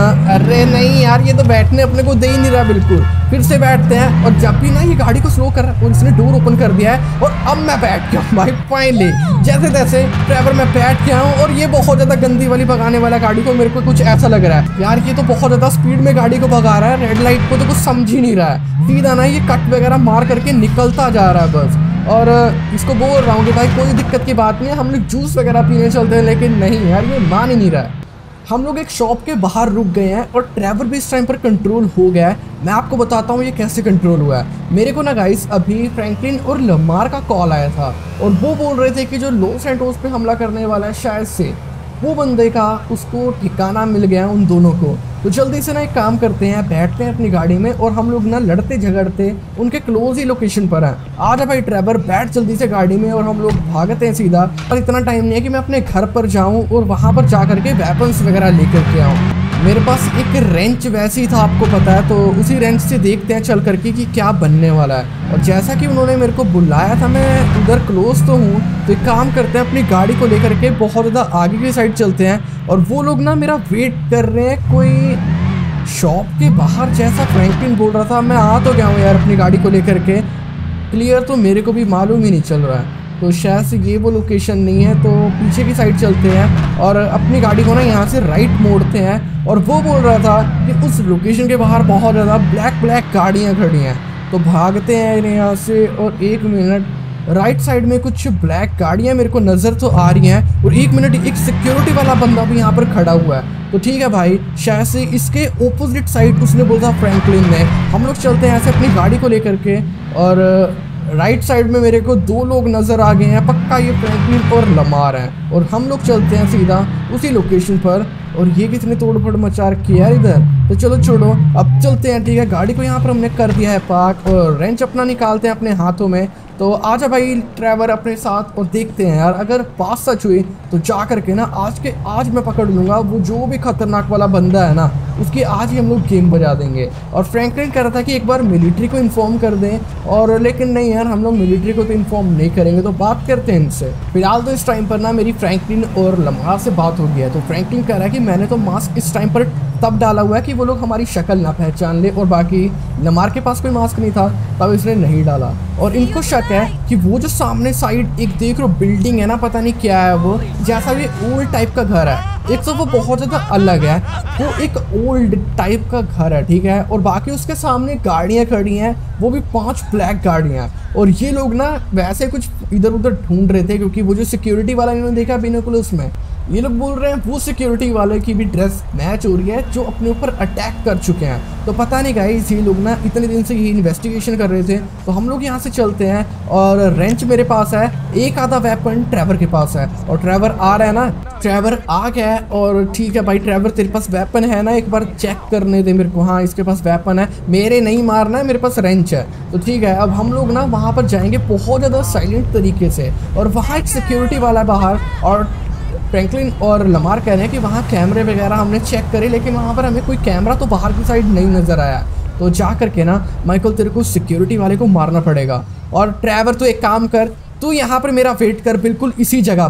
अरे नहीं यार, ये तो बैठने अपने को दे ही नहीं रहा बिल्कुल। फिर से बैठते हैं और जब भी ना ये गाड़ी को स्लो कर रहा है और इसने डोर ओपन कर दिया है और अब मैं बैठ गया भाई फाइनली। जैसे तैसे ट्रैवर मैं बैठ गया हूँ और ये बहुत ज़्यादा गंदी वाली भगाने वाला गाड़ी को मेरे को कुछ ऐसा लग रहा है यार, ये तो बहुत ज़्यादा स्पीड में गाड़ी को भगा रहा है। रेड लाइट को तो कुछ समझ ही नहीं रहा है, सीधा ना ये कट वगैरह मार करके निकलता जा रहा है बस। और इसको बोल रहा हूँ कि भाई कोई दिक्कत की बात नहीं है, हम लोग जूस वगैरह पीने चलते हैं, लेकिन नहीं यार ये मान ही नहीं रहा है। हम लोग एक शॉप के बाहर रुक गए हैं और ट्रैवर भी इस टाइम पर कंट्रोल हो गया है। मैं आपको बताता हूँ ये कैसे कंट्रोल हुआ है। मेरे को ना गाइस अभी फ्रैंकलिन और लमार का कॉल आया था और वो बोल रहे थे कि जो लॉस सैंटोस पे हमला करने वाला है शायद से वो बंदे का उसको ठिकाना मिल गया उन दोनों को। तो जल्दी से ना एक काम करते हैं, बैठते हैं अपनी गाड़ी में और हम लोग ना लड़ते झगड़ते उनके क्लोज ही लोकेशन पर हैं। आ जा भाई ट्रैवर, बैठ जल्दी से गाड़ी में और हम लोग भागते हैं सीधा। और इतना टाइम नहीं है कि मैं अपने घर पर जाऊं और वहां पर जा करके वेपन्स वगैरह लेकर के आऊँ। मेरे पास एक रेंच वैसे ही था, आपको पता है, तो उसी रेंच से देखते हैं चल करके कि क्या बनने वाला है। और जैसा कि उन्होंने मेरे को बुलाया था, मैं उधर क्लोज तो हूँ, तो एक काम करते हैं अपनी गाड़ी को लेकर के बहुत ज़्यादा आगे की साइड चलते हैं। और वो लोग ना मेरा वेट कर रहे हैं कोई शॉप के बाहर, जैसा फ्रैंकलिन बोल रहा था। मैं आ तो गया हूँ यार अपनी गाड़ी को लेकर के, क्लियर तो मेरे को भी मालूम ही नहीं चल रहा है, तो शायद से ये वो लोकेशन नहीं है। तो पीछे की साइड चलते हैं और अपनी गाड़ी को ना यहाँ से राइट मोड़ते हैं। और वो बोल रहा था कि उस लोकेशन के बाहर बहुत ज़्यादा ब्लैक गाड़ियाँ खड़ी हैं, तो भागते हैं यहाँ से। और एक मिनट, राइट साइड में कुछ ब्लैक गाड़ियाँ मेरे को नज़र तो आ रही हैं। और एक मिनट, एक सिक्योरिटी वाला बंदा भी यहाँ पर खड़ा हुआ है। तो ठीक है भाई, शायद से इसके ओपोजिट साइड उसने बोला फ्रैंकलिन ने। हम लोग चलते हैं ऐसे अपनी गाड़ी को लेकर के और राइट साइड में मेरे को दो लोग नज़र आ गए हैं, पक्का ये फ्रैंकलिन और लमार हैं। और हम लोग चलते हैं सीधा उसी लोकेशन पर। और ये कितने तोड़-फोड़ मचा रखी है यार इधर। तो चलो छोड़ो, अब चलते हैं। ठीक है, गाड़ी को यहाँ पर हमने कर दिया है पार्क और रेंच अपना निकालते हैं अपने हाथों में। तो आजा भाई ट्रैवर अपने साथ और देखते हैं यार, अगर बात सच हुई तो जा करके ना आज मैं पकड़ लूँगा वो जो भी खतरनाक वाला बंदा है ना, उसकी आज ही हम लोग गेम बजा देंगे। और फ्रैंकलिन कह रहा था कि एक बार मिलिट्री को इन्फॉर्म कर दें, और लेकिन नहीं यार, हम लोग मिलिट्री को तो इन्फॉर्म नहीं करेंगे। तो बात करते हैं इनसे। फिलहाल तो इस टाइम पर ना मेरी फ्रैंकलिन और लम्हा से बात हो गई है। तो फ्रैंकलिन कह रहा है कि मैंने तो मास्क इस टाइम पर तब डाला हुआ है कि वो लोग हमारी शक्ल ना पहचान ले, और बाकी लमार के पास कोई मास्क नहीं था तब इसने नहीं डाला। और इनको शक है कि वो जो सामने साइड एक देख रहे हो बिल्डिंग है ना, पता नहीं क्या है वो, जैसा ये ओल्ड टाइप का घर है। एक तो वो बहुत ज़्यादा अलग है, वो एक ओल्ड टाइप का घर है, ठीक है। और बाकी उसके सामने गाड़ियाँ खड़ी हैं, वो भी 5 ब्लैक गाड़ियाँ। और ये लोग ना वैसे कुछ इधर उधर ढूंढ रहे थे, क्योंकि वो जो सिक्योरिटी वाला इन्होंने देखा बिनोकुलस में, ये लोग बोल रहे हैं वो सिक्योरिटी वाले की भी ड्रेस मैच हो रही है जो अपने ऊपर अटैक कर चुके हैं। तो पता नहीं गाइस, ये लोग ना इतने दिन से ये इन्वेस्टिगेशन कर रहे थे। तो हम लोग यहाँ से चलते हैं। और रेंच मेरे पास है, एक आधा वेपन ट्रैवर के पास है। और ट्रैवर आ रहा है ना, ट्रैवर आ गया है। और ठीक है भाई ट्रैवर, तेरे पास वेपन है ना, एक बार चेक करने दे मेरे को। हाँ, इसके पास वेपन है, मेरे नहीं मारना है, मेरे पास रेंच है। तो ठीक है, अब हम लोग ना वहाँ पर जाएंगे बहुत ज़्यादा साइलेंट तरीके से। और वहाँ एक सिक्योरिटी वाला बाहर, और फ्रैंकलिन और लमार कह रहे हैं कि वहाँ कैमरे वगैरह हमने चेक करे, लेकिन वहाँ पर हमें कोई कैमरा तो बाहर की साइड नहीं नज़र आया। तो जा करके ना माइकल, तेरे को सिक्योरिटी वाले को मारना पड़ेगा। और ट्रैवर, तो एक काम कर, तू यहाँ पर मेरा वेट कर बिल्कुल इसी जगह पर,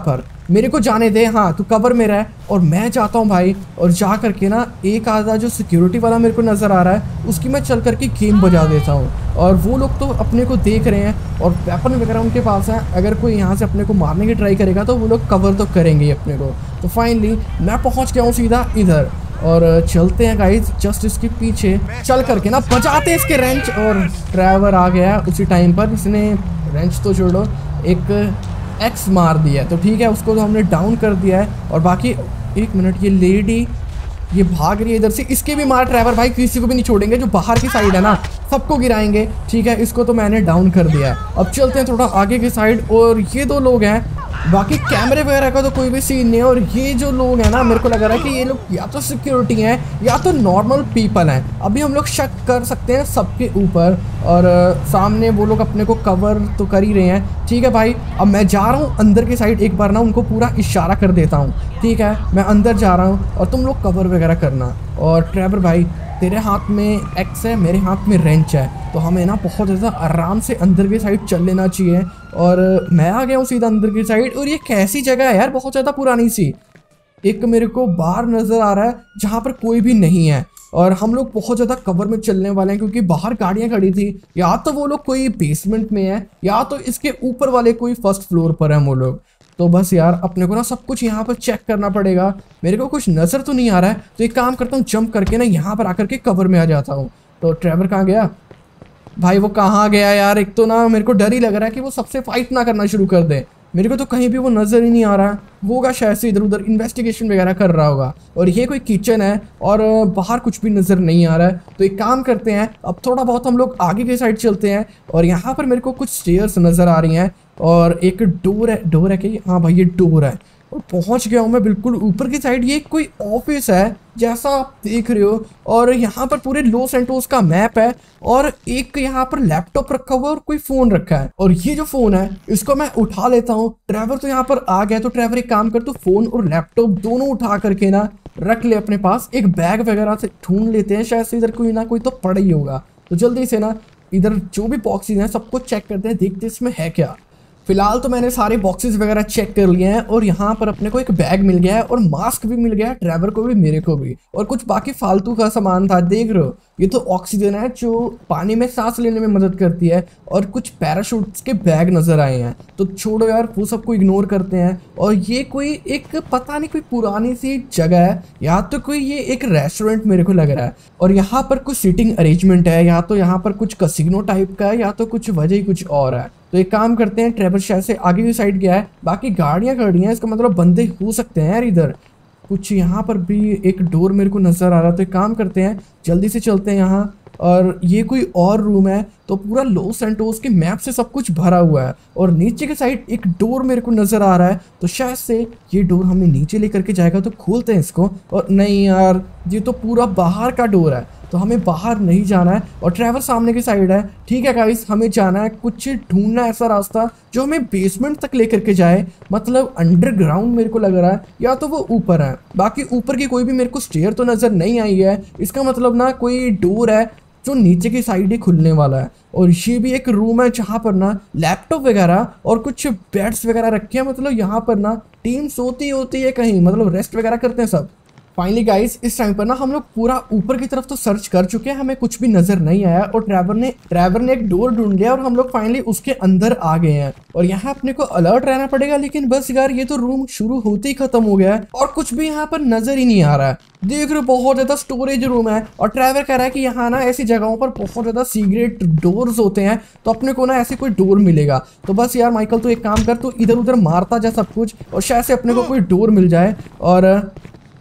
मेरे को जाने दे, हाँ तू कवर में रह और मैं जाता हूँ भाई। और जा करके ना एक आधा जो सिक्योरिटी वाला मेरे को नज़र आ रहा है उसकी मैं चल करके गेम बजा देता हूँ। और वो लोग तो अपने को देख रहे हैं और वेपन वगैरह उनके पास है, अगर कोई यहाँ से अपने को मारने की ट्राई करेगा तो वो लोग कवर तो करेंगे ही अपने को। तो फाइनली मैं पहुँच गया हूँ सीधा इधर और चलते हैं गाइज जस्ट इसके पीछे चल करके ना बजाते हैं इसके रेंच। और ड्राइवर आ गया उसी टाइम पर, इसने रेंच तो छोड़ो एक एक्स मार दिया, तो ठीक है उसको तो हमने डाउन कर दिया है। और बाकी एक मिनट, ये लेडी ये भाग रही है इधर से, इसके भी मार ड्राइवर भाई, किसी को भी नहीं छोड़ेंगे, जो बाहर की साइड है ना सबको गिराएंगे। ठीक है इसको तो मैंने डाउन कर दिया है। अब चलते हैं थोड़ा आगे की साइड और ये दो लोग हैं, बाकी कैमरे वगैरह का तो कोई भी सीन नहीं है। और ये जो लोग हैं ना मेरे को लग रहा है कि ये लोग या तो सिक्योरिटी हैं या तो नॉर्मल पीपल हैं। अभी हम लोग शक कर सकते हैं सबके ऊपर। और सामने वो लोग अपने को कवर तो कर ही रहे हैं। ठीक है भाई, अब मैं जा रहा हूँ अंदर की साइड, एक बार ना उनको पूरा इशारा कर देता हूँ। ठीक है मैं अंदर जा रहा हूँ और तुम लोग कवर वगैरह करना। और ड्राइवर भाई तेरे हाथ में एक्स है, मेरे हाथ में रेंच है, तो हमें ना बहुत ज़्यादा आराम से अंदर की साइड चल लेना चाहिए। और मैं आ गया हूँ सीधा अंदर की साइड। और ये कैसी जगह है यार, बहुत ज़्यादा पुरानी सी। एक मेरे को बार नज़र आ रहा है जहाँ पर कोई भी नहीं है और हम लोग बहुत ज़्यादा कवर में चलने वाले हैं क्योंकि बाहर गाड़ियाँ खड़ी थी। या तो वो लोग कोई बेसमेंट में है या तो इसके ऊपर वाले कोई फर्स्ट फ्लोर पर है वो लोग। तो बस यार अपने को ना सब कुछ यहाँ पर चेक करना पड़ेगा। मेरे को कुछ नज़र तो नहीं आ रहा है, तो एक काम करता हूँ जंप करके ना यहाँ पर आकर के कवर में आ जाता हूँ। तो ड्राइवर कहाँ गया भाई, वो कहाँ गया यार? एक तो ना मेरे को डर ही लग रहा है कि वो सबसे फाइट ना करना शुरू कर दे। मेरे को तो कहीं भी वो नज़र ही नहीं आ रहा होगा, शायद से इधर उधर इन्वेस्टिगेशन वगैरह कर रहा होगा। और ये कोई किचन है और बाहर कुछ भी नज़र नहीं आ रहा है। तो एक काम करते हैं, अब थोड़ा बहुत हम लोग आगे की साइड चलते हैं। और यहाँ पर मेरे को कुछ स्टेयर्स नज़र आ रही हैं और एक डोर है कि हाँ भाई ये डोर है। और पहुंच गया हूँ मैं बिल्कुल ऊपर की साइड। ये कोई ऑफिस है जैसा आप देख रहे हो और यहाँ पर पूरे लॉस एंटोस का मैप है और एक यहाँ पर लैपटॉप रखा हुआ है और कोई फोन रखा है। और ये जो फोन है इसको मैं उठा लेता हूँ। ड्राइवर तो यहाँ पर आ गया, तो ड्राइवर एक काम कर, तो फोन और लैपटॉप दोनों उठा करके ना रख ले अपने पास। एक बैग वगैरह से ढूंढ लेते हैं, शायद से इधर कोई ना कोई तो पड़ा ही होगा। तो जल्दी से ना इधर जो भी बॉक्सेस हैं सबको चेक करते हैं, देखते इसमें है क्या। फिलहाल तो मैंने सारे बॉक्सेस वगैरह चेक कर लिए हैं और यहाँ पर अपने को एक बैग मिल गया है और मास्क भी मिल गया है, ड्राइवर को भी मेरे को भी। और कुछ बाकी फालतू का सामान था, देख रहे हो ये तो ऑक्सीजन है जो पानी में सांस लेने में मदद करती है। और कुछ पैराशूट्स के बैग नजर आए हैं, तो छोड़ो यार वो सबको इग्नोर करते हैं। और ये कोई एक पता नहीं कोई पुरानी सी जगह है, या तो कोई ये एक रेस्टोरेंट मेरे को लग रहा है। और यहाँ पर कुछ सीटिंग अरेंजमेंट है, या तो यहाँ पर कुछ कसिनो टाइप का है, या तो कुछ वजह ही कुछ और है। तो एक काम करते हैं, ड्राइवर शायद से आगे की साइड गया है, बाकी गाड़ियाँ खड़ी हैं, इसका मतलब बंदे हो सकते हैं यार इधर कुछ। यहाँ पर भी एक डोर मेरे को नजर आ रहा है, तो एक काम करते हैं जल्दी से चलते हैं यहाँ। और ये कोई और रूम है, तो पूरा लॉस सैंटोस के मैप से सब कुछ भरा हुआ है। और नीचे के साइड एक डोर मेरे को नजर आ रहा है, तो शायद से ये डोर हमें नीचे लेकर के जाएगा। तो खोलते हैं इसको। और नहीं यार ये तो पूरा बाहर का डोर है, तो हमें बाहर नहीं जाना है। और ड्राइवर सामने की साइड है। ठीक है गाइस, हमें जाना है, कुछ ढूंढना है ऐसा रास्ता जो हमें बेसमेंट तक लेकर के जाए, मतलब अंडरग्राउंड मेरे को लग रहा है, या तो वो ऊपर है। बाकी ऊपर की कोई भी मेरे को स्टेयर तो नजर नहीं आई है, इसका मतलब ना कोई डोर है जो नीचे की साइड ही खुलने वाला है। और ये भी एक रूम है जहाँ पर ना लैपटॉप वगैरह और कुछ बेड्स वगैरह रखे हैं, मतलब यहाँ पर ना टीम सोती होती है कहीं, मतलब रेस्ट वगैरह करते हैं सब। फाइनली गाइस इस टाइम पर ना हम लोग पूरा ऊपर की तरफ तो सर्च कर चुके हैं, हमें कुछ भी नजर नहीं आया। और ड्राइवर ने एक डोर ढूंढ लिया और हम लोग फाइनली उसके अंदर आ गए हैं। और यहाँ अपने को अलर्ट रहना पड़ेगा, लेकिन बस यार ये तो रूम शुरू होते ही खत्म हो गया है और कुछ भी यहाँ पर नजर ही नहीं आ रहा है। देख रहे हो बहुत ज्यादा स्टोरेज रूम है और ड्राइवर कह रहा है कि यहाँ ना ऐसी जगहों पर बहुत ज्यादा सीक्रेट डोर्स होते हैं, तो अपने को ना ऐसे कोई डोर मिलेगा। तो बस यार माइकल तो एक काम कर, तो इधर उधर मारता जा सब कुछ और शायद से अपने को कोई डोर मिल जाए। और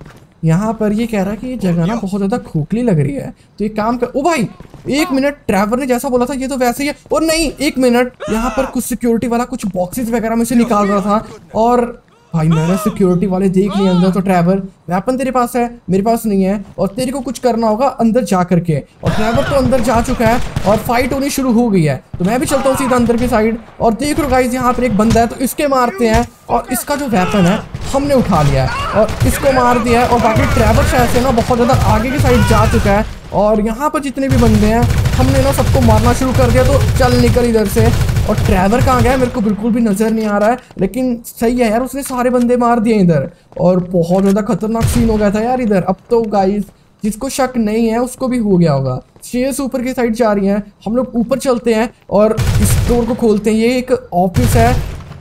यहाँ पर ये कह रहा है कि ये जगह ना बहुत ज़्यादा खोखली लग रही है, तो एक काम कर। ओ भाई एक मिनट, ड्राइवर ने जैसा बोला था ये तो वैसे ही है। और नहीं एक मिनट, यहाँ पर कुछ सिक्योरिटी वाला कुछ बॉक्सेस वगैरह में से निकाल रहा था और भाई मैंने सिक्योरिटी वाले देख लिया अंदर। तो ड्राइवर वेपन तेरे पास है, मेरे पास नहीं है, और तेरे को कुछ करना होगा अंदर जा करके। और ड्राइवर तो अंदर जा चुका है और फाइट होनी शुरू हो गई है, तो मैं भी चलता हूँ सीधा अंदर की साइड। और देख लो गाइस यहाँ पर एक बंदा है, तो इसके मारते हैं। और इसका जो वेपन है हमने उठा लिया है और इसको मार दिया है। और बाकी ड्राइवर शायद से ना बहुत ज़्यादा आगे की साइड जा चुका है। और यहाँ पर जितने भी बंदे हैं हमने ना सबको मारना शुरू कर दिया, तो चल निकल इधर से। और ट्रैवर कहाँ गया मेरे को बिल्कुल भी नजर नहीं आ रहा है, लेकिन सही है यार, उसने सारे बंदे मार दिए इधर और बहुत ज्यादा खतरनाक सीन हो गया था यार इधर। अब तो गाइस जिसको शक नहीं है उसको भी हो गया होगा। शेयर्स ऊपर की साइड जा रही हैं, हम लोग ऊपर चलते हैं और इस डोर को खोलते हैं। ये एक ऑफिस है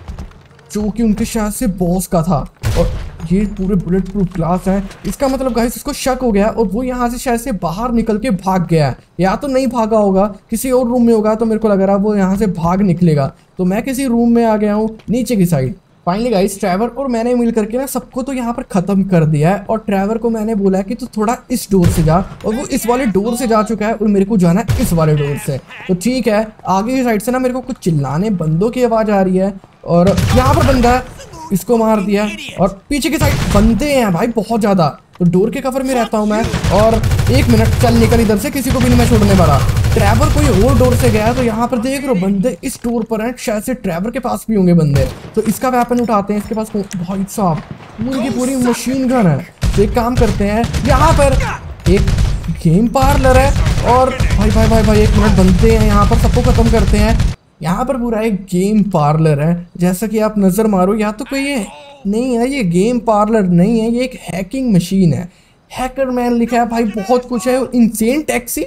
जो कि उनके शायद से बॉस का था और ये पूरे बुलेट प्रूफ ग्लास है। इसका मतलब गाइस इसको शक हो गया और वो यहाँ से शायद से बाहर निकल के भाग गया है, या तो नहीं भागा होगा, किसी और रूम में होगा, तो मेरे को लग रहा है वो यहाँ से भाग निकलेगा। तो मैं किसी रूम में आ गया हूँ नीचे की साइड। फाइनली गाइस ट्रैवर और मैंने मिल करके ना सबको तो यहाँ पर खत्म कर दिया है और ट्रैवर को मैंने बोला कि तू थोड़ा इस डोर से जा, और वो इस वाले डोर से जा चुका है और मेरे को जाना है इस वाले डोर से। तो ठीक है, आगे की साइड से ना मेरे को कुछ चिल्लाने बंदों की आवाज आ रही है और यहाँ पर बंदा है, इसको मार दिया। और पीछे की साइड बंदे हैं भाई बहुत ज्यादा, तो डोर के कवर में रहता हूँ मैं। और 1 मिनट, चल निकल इधर से, किसी को भी नहीं मैं छोड़ने वाला। ट्रैवर कोई और डोर से गया, तो यहाँ पर देख रहे हो बंदे इस डोर पर हैं, शायद से ट्रैवर के पास भी होंगे बंदे। तो इसका वेपन उठाते हैं, इसके पास भाई साहब पूरी की पूरी मशीन गन है। तो एक काम करते हैं, यहाँ पर एक गेम पार्लर है और भाई भाई भाई भाई 1 मिनट, बंदे हैं यहाँ पर, सबको खत्म करते हैं। यहाँ पर पूरा एक गेम पार्लर है, जैसा कि आप नजर मारो। या तो कोई ये नहीं है, ये गेम पार्लर नहीं है, ये एक हैकिंग मशीन है। हैकर मैन लिखा है भाई, बहुत कुछ है। इंसेन टैक्सी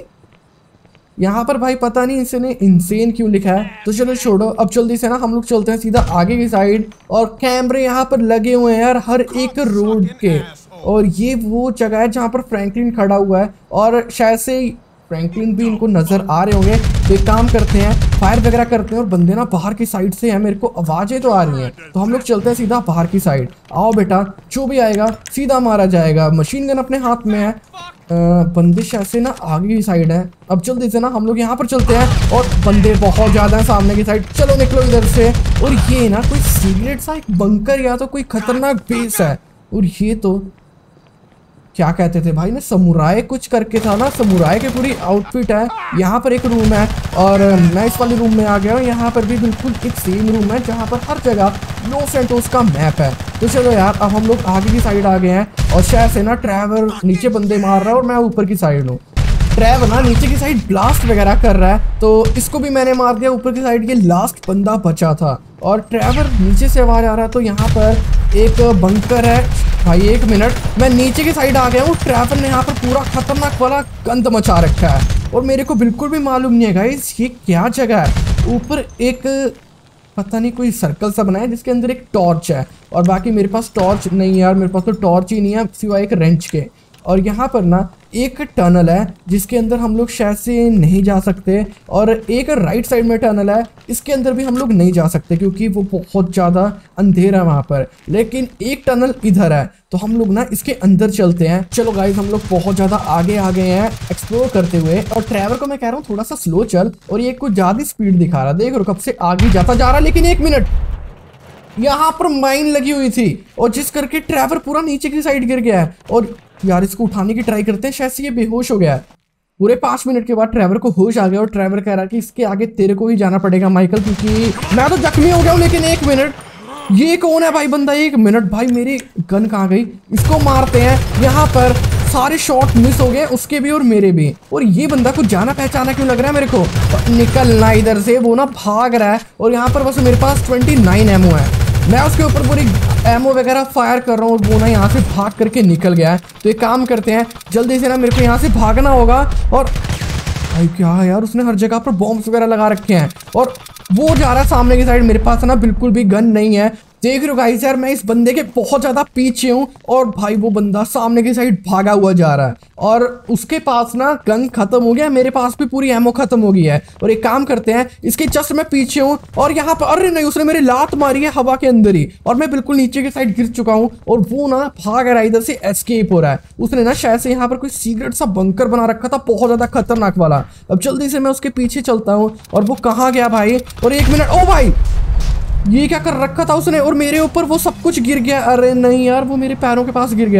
यहाँ पर भाई, पता नहीं इसने इंसेन क्यों लिखा है। तो चलो छोड़ो, अब जल्दी से ना हम लोग चलते हैं सीधा आगे की साइड। और कैमरे यहाँ पर लगे हुए हैं यार हर एक रोड के, और ये वो जगह है जहाँ पर फ्रैंकलिन खड़ा हुआ है और शायद से फ्रैंकलिन भी इनको नजर आ रहे होंगे। तो एक काम करते हैं, फायर वगैरह करते हैं, और बंदे ना बाहर की साइड से हैं, मेरे को आवाजें तो आ रही हैं। तो हम लोग चलते हैं सीधा बाहर की साइड। आओ बेटा, जो भी आएगा सीधा मारा जाएगा, मशीन गन अपने हाथ में है। बंदिश ऐसे ना आगे की साइड है। अब जल्दी से ना हम लोग यहाँ पर चलते हैं और बंदे बहुत ज्यादा है सामने की साइड। चलो निकलो इधर से। और ये ना कोई सीक्रेट सा एक बंकर या तो कोई खतरनाक बेस है। और ये तो क्या कहते थे भाई ना, समुराय कुछ करके था ना, समुराय की पूरी आउटफिट है। यहाँ पर एक रूम है और मैं इस वाले रूम में आ गया हूँ। यहाँ पर भी बिल्कुल एक सेम रूम है जहाँ पर हर जगह लॉस सैंटोस का मैप है। तो चलो यार, अब हम लोग आगे की साइड आ गए हैं और शायद से ना ट्रैवर नीचे बंदे मार रहा है और मैं ऊपर की साइड हूँ। ट्रैवर ना नीचे की साइड ब्लास्ट वगैरह कर रहा है, तो इसको भी मैंने मार दिया। ऊपर की साइड ये लास्ट बंदा बचा था और ट्रैवर नीचे से आवाज आ रहा है। तो यहाँ पर एक बंकर है भाई। 1 मिनट, मैं नीचे की साइड आ गया हूँ। ट्रैवर ने यहाँ पर पूरा खतरनाक वाला गंद मचा रखा है और मेरे को बिल्कुल भी मालूम नहीं है गाइस ये क्या जगह है। ऊपर एक पता नहीं कोई सर्कल सा बनाया जिसके अंदर एक टॉर्च है, और बाकी मेरे पास टॉर्च नहीं है यार, मेरे पास तो टॉर्च ही नहीं है सिवाय एक रेंच के। और यहाँ पर ना एक टनल है जिसके अंदर हम लोग शायद से नहीं जा सकते, और एक राइट साइड में टनल है, इसके अंदर भी हम लोग नहीं जा सकते क्योंकि वो बहुत ज़्यादा अंधेरा है वहाँ पर। लेकिन एक टनल इधर है, तो हम लोग ना इसके अंदर चलते हैं। चलो गाइस, हम लोग बहुत ज़्यादा आगे आ गए हैं एक्सप्लोर करते हुए। और ट्रैवर को मैं कह रहा हूँ थोड़ा सा स्लो चल, और ये कुछ ज़्यादा स्पीड दिखा रहा, देख रो कब से आगे जाता जा रहा। लेकिन 1 मिनट, यहाँ पर माइन लगी हुई थी और जिस करके ट्रैवर पूरा नीचे की साइड गिर गया है। और यार इसको उठाने की ट्राई करते हैं, शायद से ये बेहोश हो गया है। पूरे 5 मिनट के बाद ट्रैवर को होश आ गया और ट्रैवर कह रहा कि इसके आगे तेरे को ही जाना पड़ेगा माइकल, क्योंकि मैं तो जख्मी हो गया हूँ। लेकिन 1 मिनट, ये कौन है भाई बंदा? 1 मिनट भाई, मेरी गन कहाँ गई? इसको मारते हैं। यहाँ पर सारे शॉट मिस हो गए, उसके भी और मेरे भी। और ये बंदा कुछ जाना पहचाना क्यों लग रहा है मेरे को। निकलना इधर से, वो ना भाग रहा है और यहाँ पर बस मेरे पास 29 एमओ है। मैं उसके ऊपर पूरी एमओ वगैरह फायर कर रहा हूँ और वो ना यहाँ से भाग करके निकल गया है। तो एक काम करते हैं, जल्दी से ना मेरे को यहाँ से भागना होगा। और भाई क्या है यार, उसने हर जगह पर बॉम्ब्स वगैरह लगा रखे हैं और वो जा रहा है सामने की साइड। मेरे पास ना बिल्कुल भी गन नहीं है। देख रहे हो गाइस यार, मैं इस बंदे के बहुत ज्यादा पीछे हूँ और भाई वो बंदा सामने की साइड भागा हुआ जा रहा है और उसके पास ना गन खत्म हो गया, मेरे पास भी पूरी एमो खत्म हो गई है। और एक काम करते हैं, इसके जस्ट मैं पीछे हूँ और यहाँ पर अरे नहीं, उसने मेरी लात मारी है हवा के अंदर ही और मैं बिल्कुल नीचे की साइड गिर चुका हूँ और वो ना भाग रहा है, इधर से एस्केप हो रहा है। उसने ना शायद से यहाँ पर कोई सीक्रेट सा बंकर बना रखा था, बहुत ज्यादा खतरनाक वाला। अब जल्दी से मैं उसके पीछे चलता हूँ और वो कहाँ गया भाई? और 1 मिनट, ओ भाई ये क्या कर रखा था उसने और मेरे ऊपर वो सब कुछ गिर गया। अरे नहीं यार, वो मेरे पैरों के पास गिर गया है।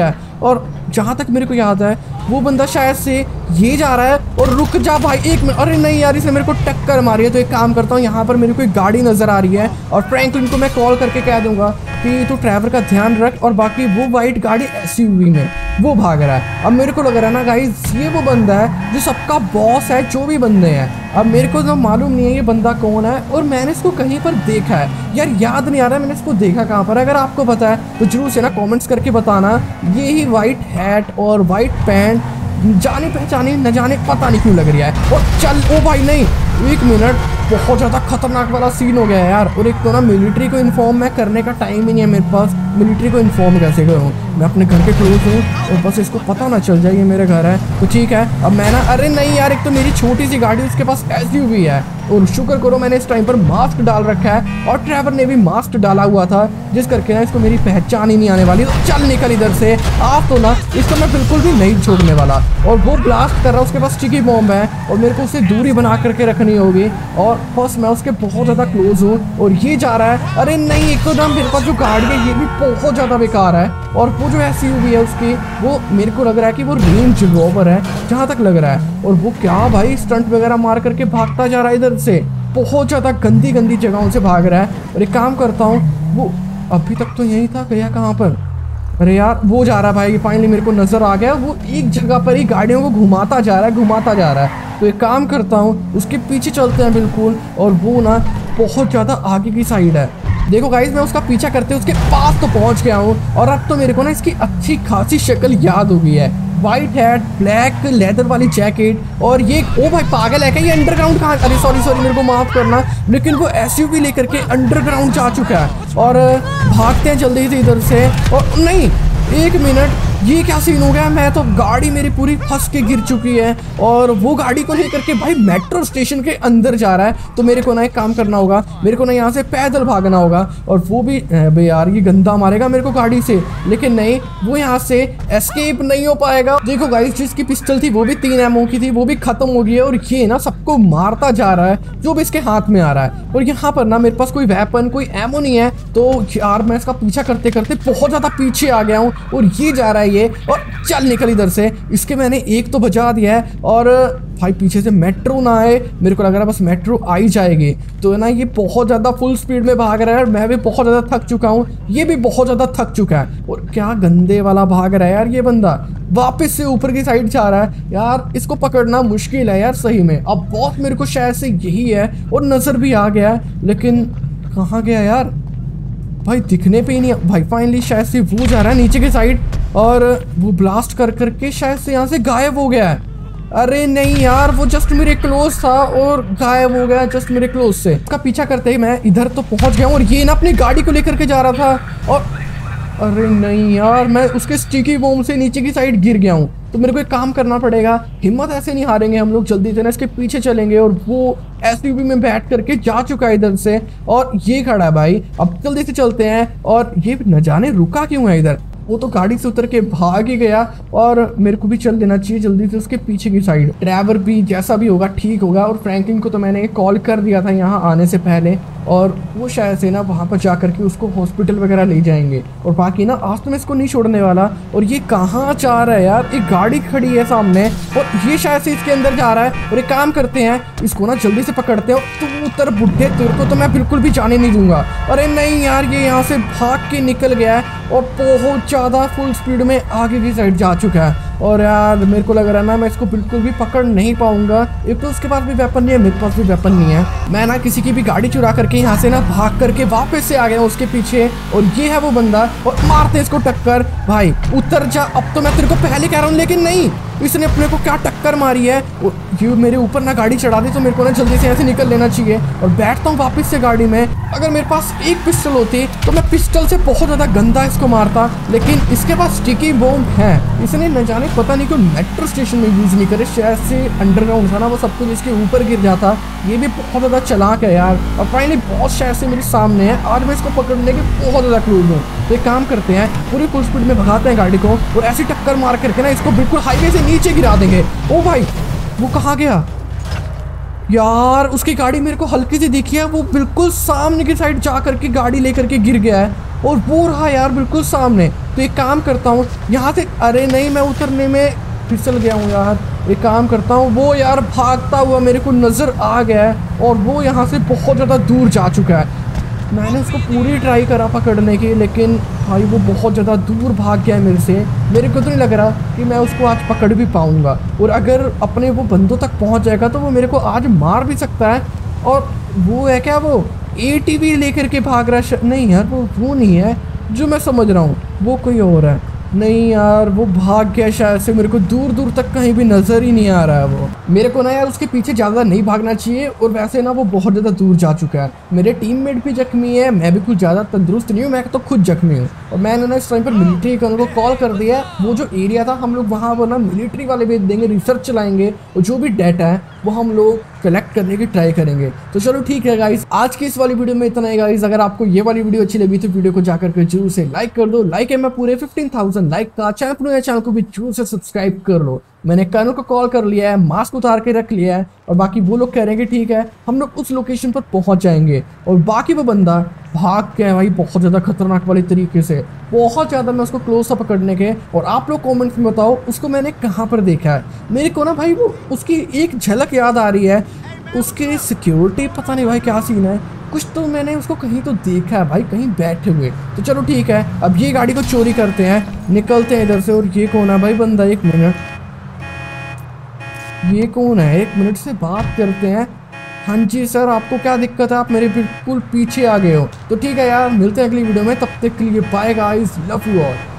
और जहाँ तक मेरे को याद है वो बंदा शायद से ये जा रहा है। और रुक जा भाई, 1 मिनट। अरे नहीं यार, इसने मेरे को टक्कर मारी है। तो एक काम करता हूँ, यहाँ पर मेरे को एक गाड़ी नजर आ रही है और फ्रैंकलिन को मैं कॉल करके कह दूंगा कि तू ड्राइवर का ध्यान रख। और बाकी वो वाइट गाड़ी एसयूवी में वो भाग रहा है। अब मेरे को लग रहा है ना गाइस, ये वो बंदा है जो सबका बॉस है, जो भी बंदे हैं। अब मेरे को तो मालूम नहीं है ये बंदा कौन है, और मैंने इसको कहीं पर देखा है यार, याद नहीं आ रहा है मैंने इसको देखा कहाँ पर। अगर आपको पता है तो जरूर से ना कमेंट्स करके बताना। ये ही वाइट हैट और वाइट पैंट, जाने पहचाने न जाने पता नहीं क्यों लग रहा है। और चल, ओ भाई नहीं, 1 मिनट, बहुत ज़्यादा खतरनाक वाला सीन हो गया है यार। और एक तो ना मिलिट्री को इन्फॉर्म मैं करने का टाइम ही नहीं है मेरे पास। मिलिट्री को इन्फॉर्म कैसे करूँ, मैं अपने घर के क्लोज हूँ और बस इसको पता ना चल जाए ये मेरे घर है तो ठीक है। अब मैं ना, अरे नहीं यार, एक तो मेरी छोटी सी गाड़ी, उसके पास एसयूवी है। और शुक्र करो मैंने इस टाइम पर मास्क डाल रखा है और ड्राइवर ने भी मास्क डाला हुआ था, जिस करके ना इसको मेरी पहचान ही नहीं आने वाली। तो चल निकल इधर से, आप तो ना इसको मैं बिल्कुल भी नहीं छोड़ने वाला। और वो ब्लास्ट कर रहा है, उसके पास स्टिकी बॉम्ब है और मेरे को उससे दूरी बना करके रखनी होगी। और फर्स्ट मैं उसके बहुत ज़्यादा क्लोज हूँ और ये जा रहा है। अरे नहीं, एक तो ना मेरे पास जो गाड़ी है ये भी बहुत ज़्यादा बेकार है। और वो जो एसयूवी है उसकी, वो मेरे को लग रहा है कि वो रेंज रोवर है जहाँ तक लग रहा है। और वो क्या भाई, स्टंट वगैरह मार करके भागता जा रहा है इधर से, बहुत ज़्यादा गंदी गंदी जगहों से भाग रहा है। और एक काम करता हूँ, वो अभी तक तो यही था, गया कहाँ पर? अरे यार वो जा रहा है भाई, फाइनली मेरे को नज़र आ गया। वो एक जगह पर ही गाड़ियों को घुमाता जा रहा है, घुमाता जा रहा है। तो एक काम करता हूँ, उसके पीछे चलते हैं बिल्कुल। और वो ना बहुत ज़्यादा आगे की साइड है। देखो गाइस, मैं उसका पीछा करते उसके पास तो पहुँच गया हूँ। और अब तो मेरे को ना इसकी अच्छी खासी शक्ल याद हो गई है। वाइट हैट, ब्लैक लेदर वाली जैकेट, और ये, ओ भाई पागल है क्या ये? अंडरग्राउंड कहाँ? अरे सॉरी मेरे को माफ करना, लेकिन वो एसयूवी लेकर के अंडरग्राउंड जा चुका है। और भागते हैं जल्दी से इधर से। और नहीं, 1 मिनट, ये क्या सीन हो गया? मैं तो, गाड़ी मेरी पूरी फंस के गिर चुकी है और वो गाड़ी को लेकर के भाई मेट्रो स्टेशन के अंदर जा रहा है। तो मेरे को ना एक काम करना होगा, मेरे को ना यहाँ से पैदल भागना होगा। और वो भी बे यार, ये गंदा मारेगा मेरे को गाड़ी से, लेकिन नहीं, वो यहाँ से एस्केप नहीं हो पाएगा। देखो गाइस, जिसकी पिस्टल थी वो भी 3 एमओ की थी, वो भी खत्म हो गई है। और ये ना सबको मारता जा रहा है जो भी इसके हाथ में आ रहा है। और यहाँ पर ना मेरे पास कोई वेपन, कोई एमओ नहीं है। तो यार मैं इसका पीछा करते करते बहुत ज़्यादा पीछे आ गया हूँ। और ये जा रहा है ये, और चल निकल इधर से। इसके मैंने एक तो बचा दिया है। और भाई पीछे से मेट्रो ना आए, मेरे को लग रहा है बस मेट्रो आ ही जाएगी। तो ना ये बहुत ज़्यादा फुल स्पीड में भाग रहा है और मैं भी बहुत ज़्यादा थक चुका हूँ, ये भी बहुत ज़्यादा थक चुका है। और क्या गंदे वाला भाग रहा है यार ये बंदा, वापस से ऊपर की साइड जा रहा है। यार इसको पकड़ना मुश्किल है यार सही में। अब बॉस मेरे को शायद से यही है, और नज़र भी आ गया, लेकिन कहाँ गया यार भाई? दिखने पे ही नहीं। भाई फाइनली शायद से वो जा रहा है नीचे की साइड, और वो ब्लास्ट कर करके शायद से यहाँ से गायब हो गया है। अरे नहीं यार, वो जस्ट मेरे क्लोज था और गायब हो गया जस्ट मेरे क्लोज से। उसका पीछा करते ही मैं इधर तो पहुंच गया हूँ, और ये ना अपनी गाड़ी को लेकर के जा रहा था। और अरे नहीं यार, मैं उसके स्टिकी बॉम्ब से नीचे की साइड गिर गया हूँ। तो मेरे को एक काम करना पड़ेगा, हिम्मत ऐसे नहीं हारेंगे हम लोग, जल्दी से ना इसके पीछे चलेंगे। और वो एसयूवी में बैठ करके जा चुका है इधर से, और ये खड़ा है भाई। अब जल्दी से चलते हैं। और ये न जाने रुका क्यों है इधर, वो तो गाड़ी से उतर के भाग ही गया। और मेरे को भी चल देना चाहिए जल्दी से उसके पीछे की साइड। ड्राइवर भी जैसा भी होगा ठीक होगा। और फ्रैंकलिन को तो मैंने कॉल कर दिया था यहाँ आने से पहले, और वो शायद से ना वहाँ पर जा करके उसको हॉस्पिटल वगैरह ले जाएंगे। और बाकी ना आज तो मैं इसको नहीं छोड़ने वाला। और ये कहाँ जा रहा है यार? एक गाड़ी खड़ी है सामने, और ये शायद से इसके अंदर जा रहा है। और एक काम करते हैं, इसको ना जल्दी से पकड़ते हैं। तू उतर बुड्ढे, तेरे को तो मैं बिल्कुल भी जाने नहीं दूंगा। अरे नहीं यार, ये यहाँ से भाग के निकल गया है और बहुत ज़्यादा फुल स्पीड में आगे की साइड जा चुका है। और यार मेरे को लग रहा है ना मैं इसको बिल्कुल भी पकड़ नहीं पाऊंगा। एक तो उसके पास भी वेपन नहीं है, मेरे पास भी वेपन नहीं है। मैं ना किसी की भी गाड़ी चुरा करके यहाँ से ना भाग करके वापस से आ गया उसके पीछे। और ये है वो बंदा, और मारते इसको टक्कर। भाई उतर जा, अब तो मैं तेरे को पहले कह रहा हूँ, लेकिन नहीं, इसने अपने को क्या टक्कर मारी है। ये मेरे ऊपर ना गाड़ी चढ़ा दी, तो मेरे को ना जल्दी से ऐसे निकल लेना चाहिए। और बैठता हूँ वापस से गाड़ी में। अगर मेरे पास एक पिस्टल होती तो मैं पिस्टल से बहुत ज़्यादा गंदा इसको मारता, लेकिन इसके पास स्टिकी बॉम्ब है। इसने न जाने पता नहीं क्यों मेट्रो स्टेशन में यूज़ नहीं करे, शायद से अंडरग्राउंड था ना, वो सब कुछ इसके ऊपर गिर जाता। ये भी बहुत ज़्यादा चालाक है यार। और फाइनली बहुत शायद से मेरे सामने है, आज मैं इसको पकड़ने के बहुत ज़्यादा क्लोज हूँ। तो एक काम करते हैं, पूरी फुल स्पीड में भगाते हैं गाड़ी को, और ऐसी टक्कर मार करके ना इसको बिल्कुल हाईवे से नीचे गिरा देंगे। ओ भाई वो कहाँ गया यार? उसकी गाड़ी मेरे को हल्की सी दिखी है, वो बिल्कुल सामने की साइड जा करके गाड़ी लेकर के गिर गया है। और वो रहा यार बिल्कुल सामने। तो एक काम करता हूँ यहाँ से, अरे नहीं मैं उतरने में फिसल गया हूँ यार। एक काम करता हूँ, वो यार भागता हुआ मेरे को नज़र आ गया है और वो यहाँ से बहुत ज़्यादा दूर जा चुका है। मैंने उसको पूरी ट्राई करा पकड़ने की, लेकिन भाई वो बहुत ज़्यादा दूर भाग गया है मेरे से। मेरे को तो नहीं लग रहा कि मैं उसको आज पकड़ भी पाऊँगा, और अगर अपने वो बंदों तक पहुँच जाएगा तो वो मेरे को आज मार भी सकता है। और वो है क्या, वो ATV लेकर के भाग रहा है? नहीं यार वो नहीं है जो मैं समझ रहा हूँ, वो कोई और है। नहीं यार वो भाग गया शायद से, मेरे को दूर दूर तक कहीं भी नज़र ही नहीं आ रहा है वो। मेरे को ना यार उसके पीछे ज़्यादा नहीं भागना चाहिए, और वैसे ना वो बहुत ज़्यादा दूर जा चुका है। मेरे टीममेट भी जख्मी है, मैं भी कुछ ज़्यादा तंदुरुस्त नहीं हूँ, मैं तो खुद जख्मी हूँ। और मैंने ना इस टाइम पर मिलिट्री को कॉल कर दिया है। वो जो एरिया था हम लोग वहाँ वो ना मिलिट्री वाले भेज देंगे, रिसर्च चलाएंगे, और जो भी डाटा है वो हम लोग कलेक्ट करने की ट्राई करेंगे। तो चलो ठीक है गाइस, आज की इस वाली वीडियो में इतना ही गाइस। अगर आपको ये वाली वीडियो अच्छी लगी तो वीडियो को जाकर के जरूर से लाइक कर दो। लाइक है मैं पूरे 15,000 लाइक का। चैनल को भी जरूर से सब्सक्राइब कर लो। मैंने कर्नल को कॉल कर लिया है, मास्क उतार के रख लिया है, और बाकी वो लोग कह रहे हैं कि ठीक है हम लोग उस लोकेशन पर पहुंच जाएंगे। और बाकी वो बंदा भाग गया है भाई बहुत ज़्यादा खतरनाक वाले तरीके से, बहुत ज़्यादा मैं उसको क्लोज अप पकड़ने के। और आप लोग कमेंट्स में बताओ उसको मैंने कहाँ पर देखा है। मेरे को ना भाई वो उसकी एक झलक याद आ रही है, उसके सिक्योरिटी पता नहीं भाई क्या सीन है, कुछ तो मैंने उसको कहीं तो देखा है भाई, कहीं बैठे हुए। तो चलो ठीक है, अब ये गाड़ी को चोरी करते हैं, निकलते हैं इधर से। और ये कौन है भाई बंदा, एक मिनट, ये कौन है, एक मिनट से बात करते हैं। हाँ जी सर, आपको क्या दिक्कत है, आप मेरे बिल्कुल पीछे आ गए हो। तो ठीक है यार, मिलते हैं अगली वीडियो में, तब तक के लिए bye guys, love you all.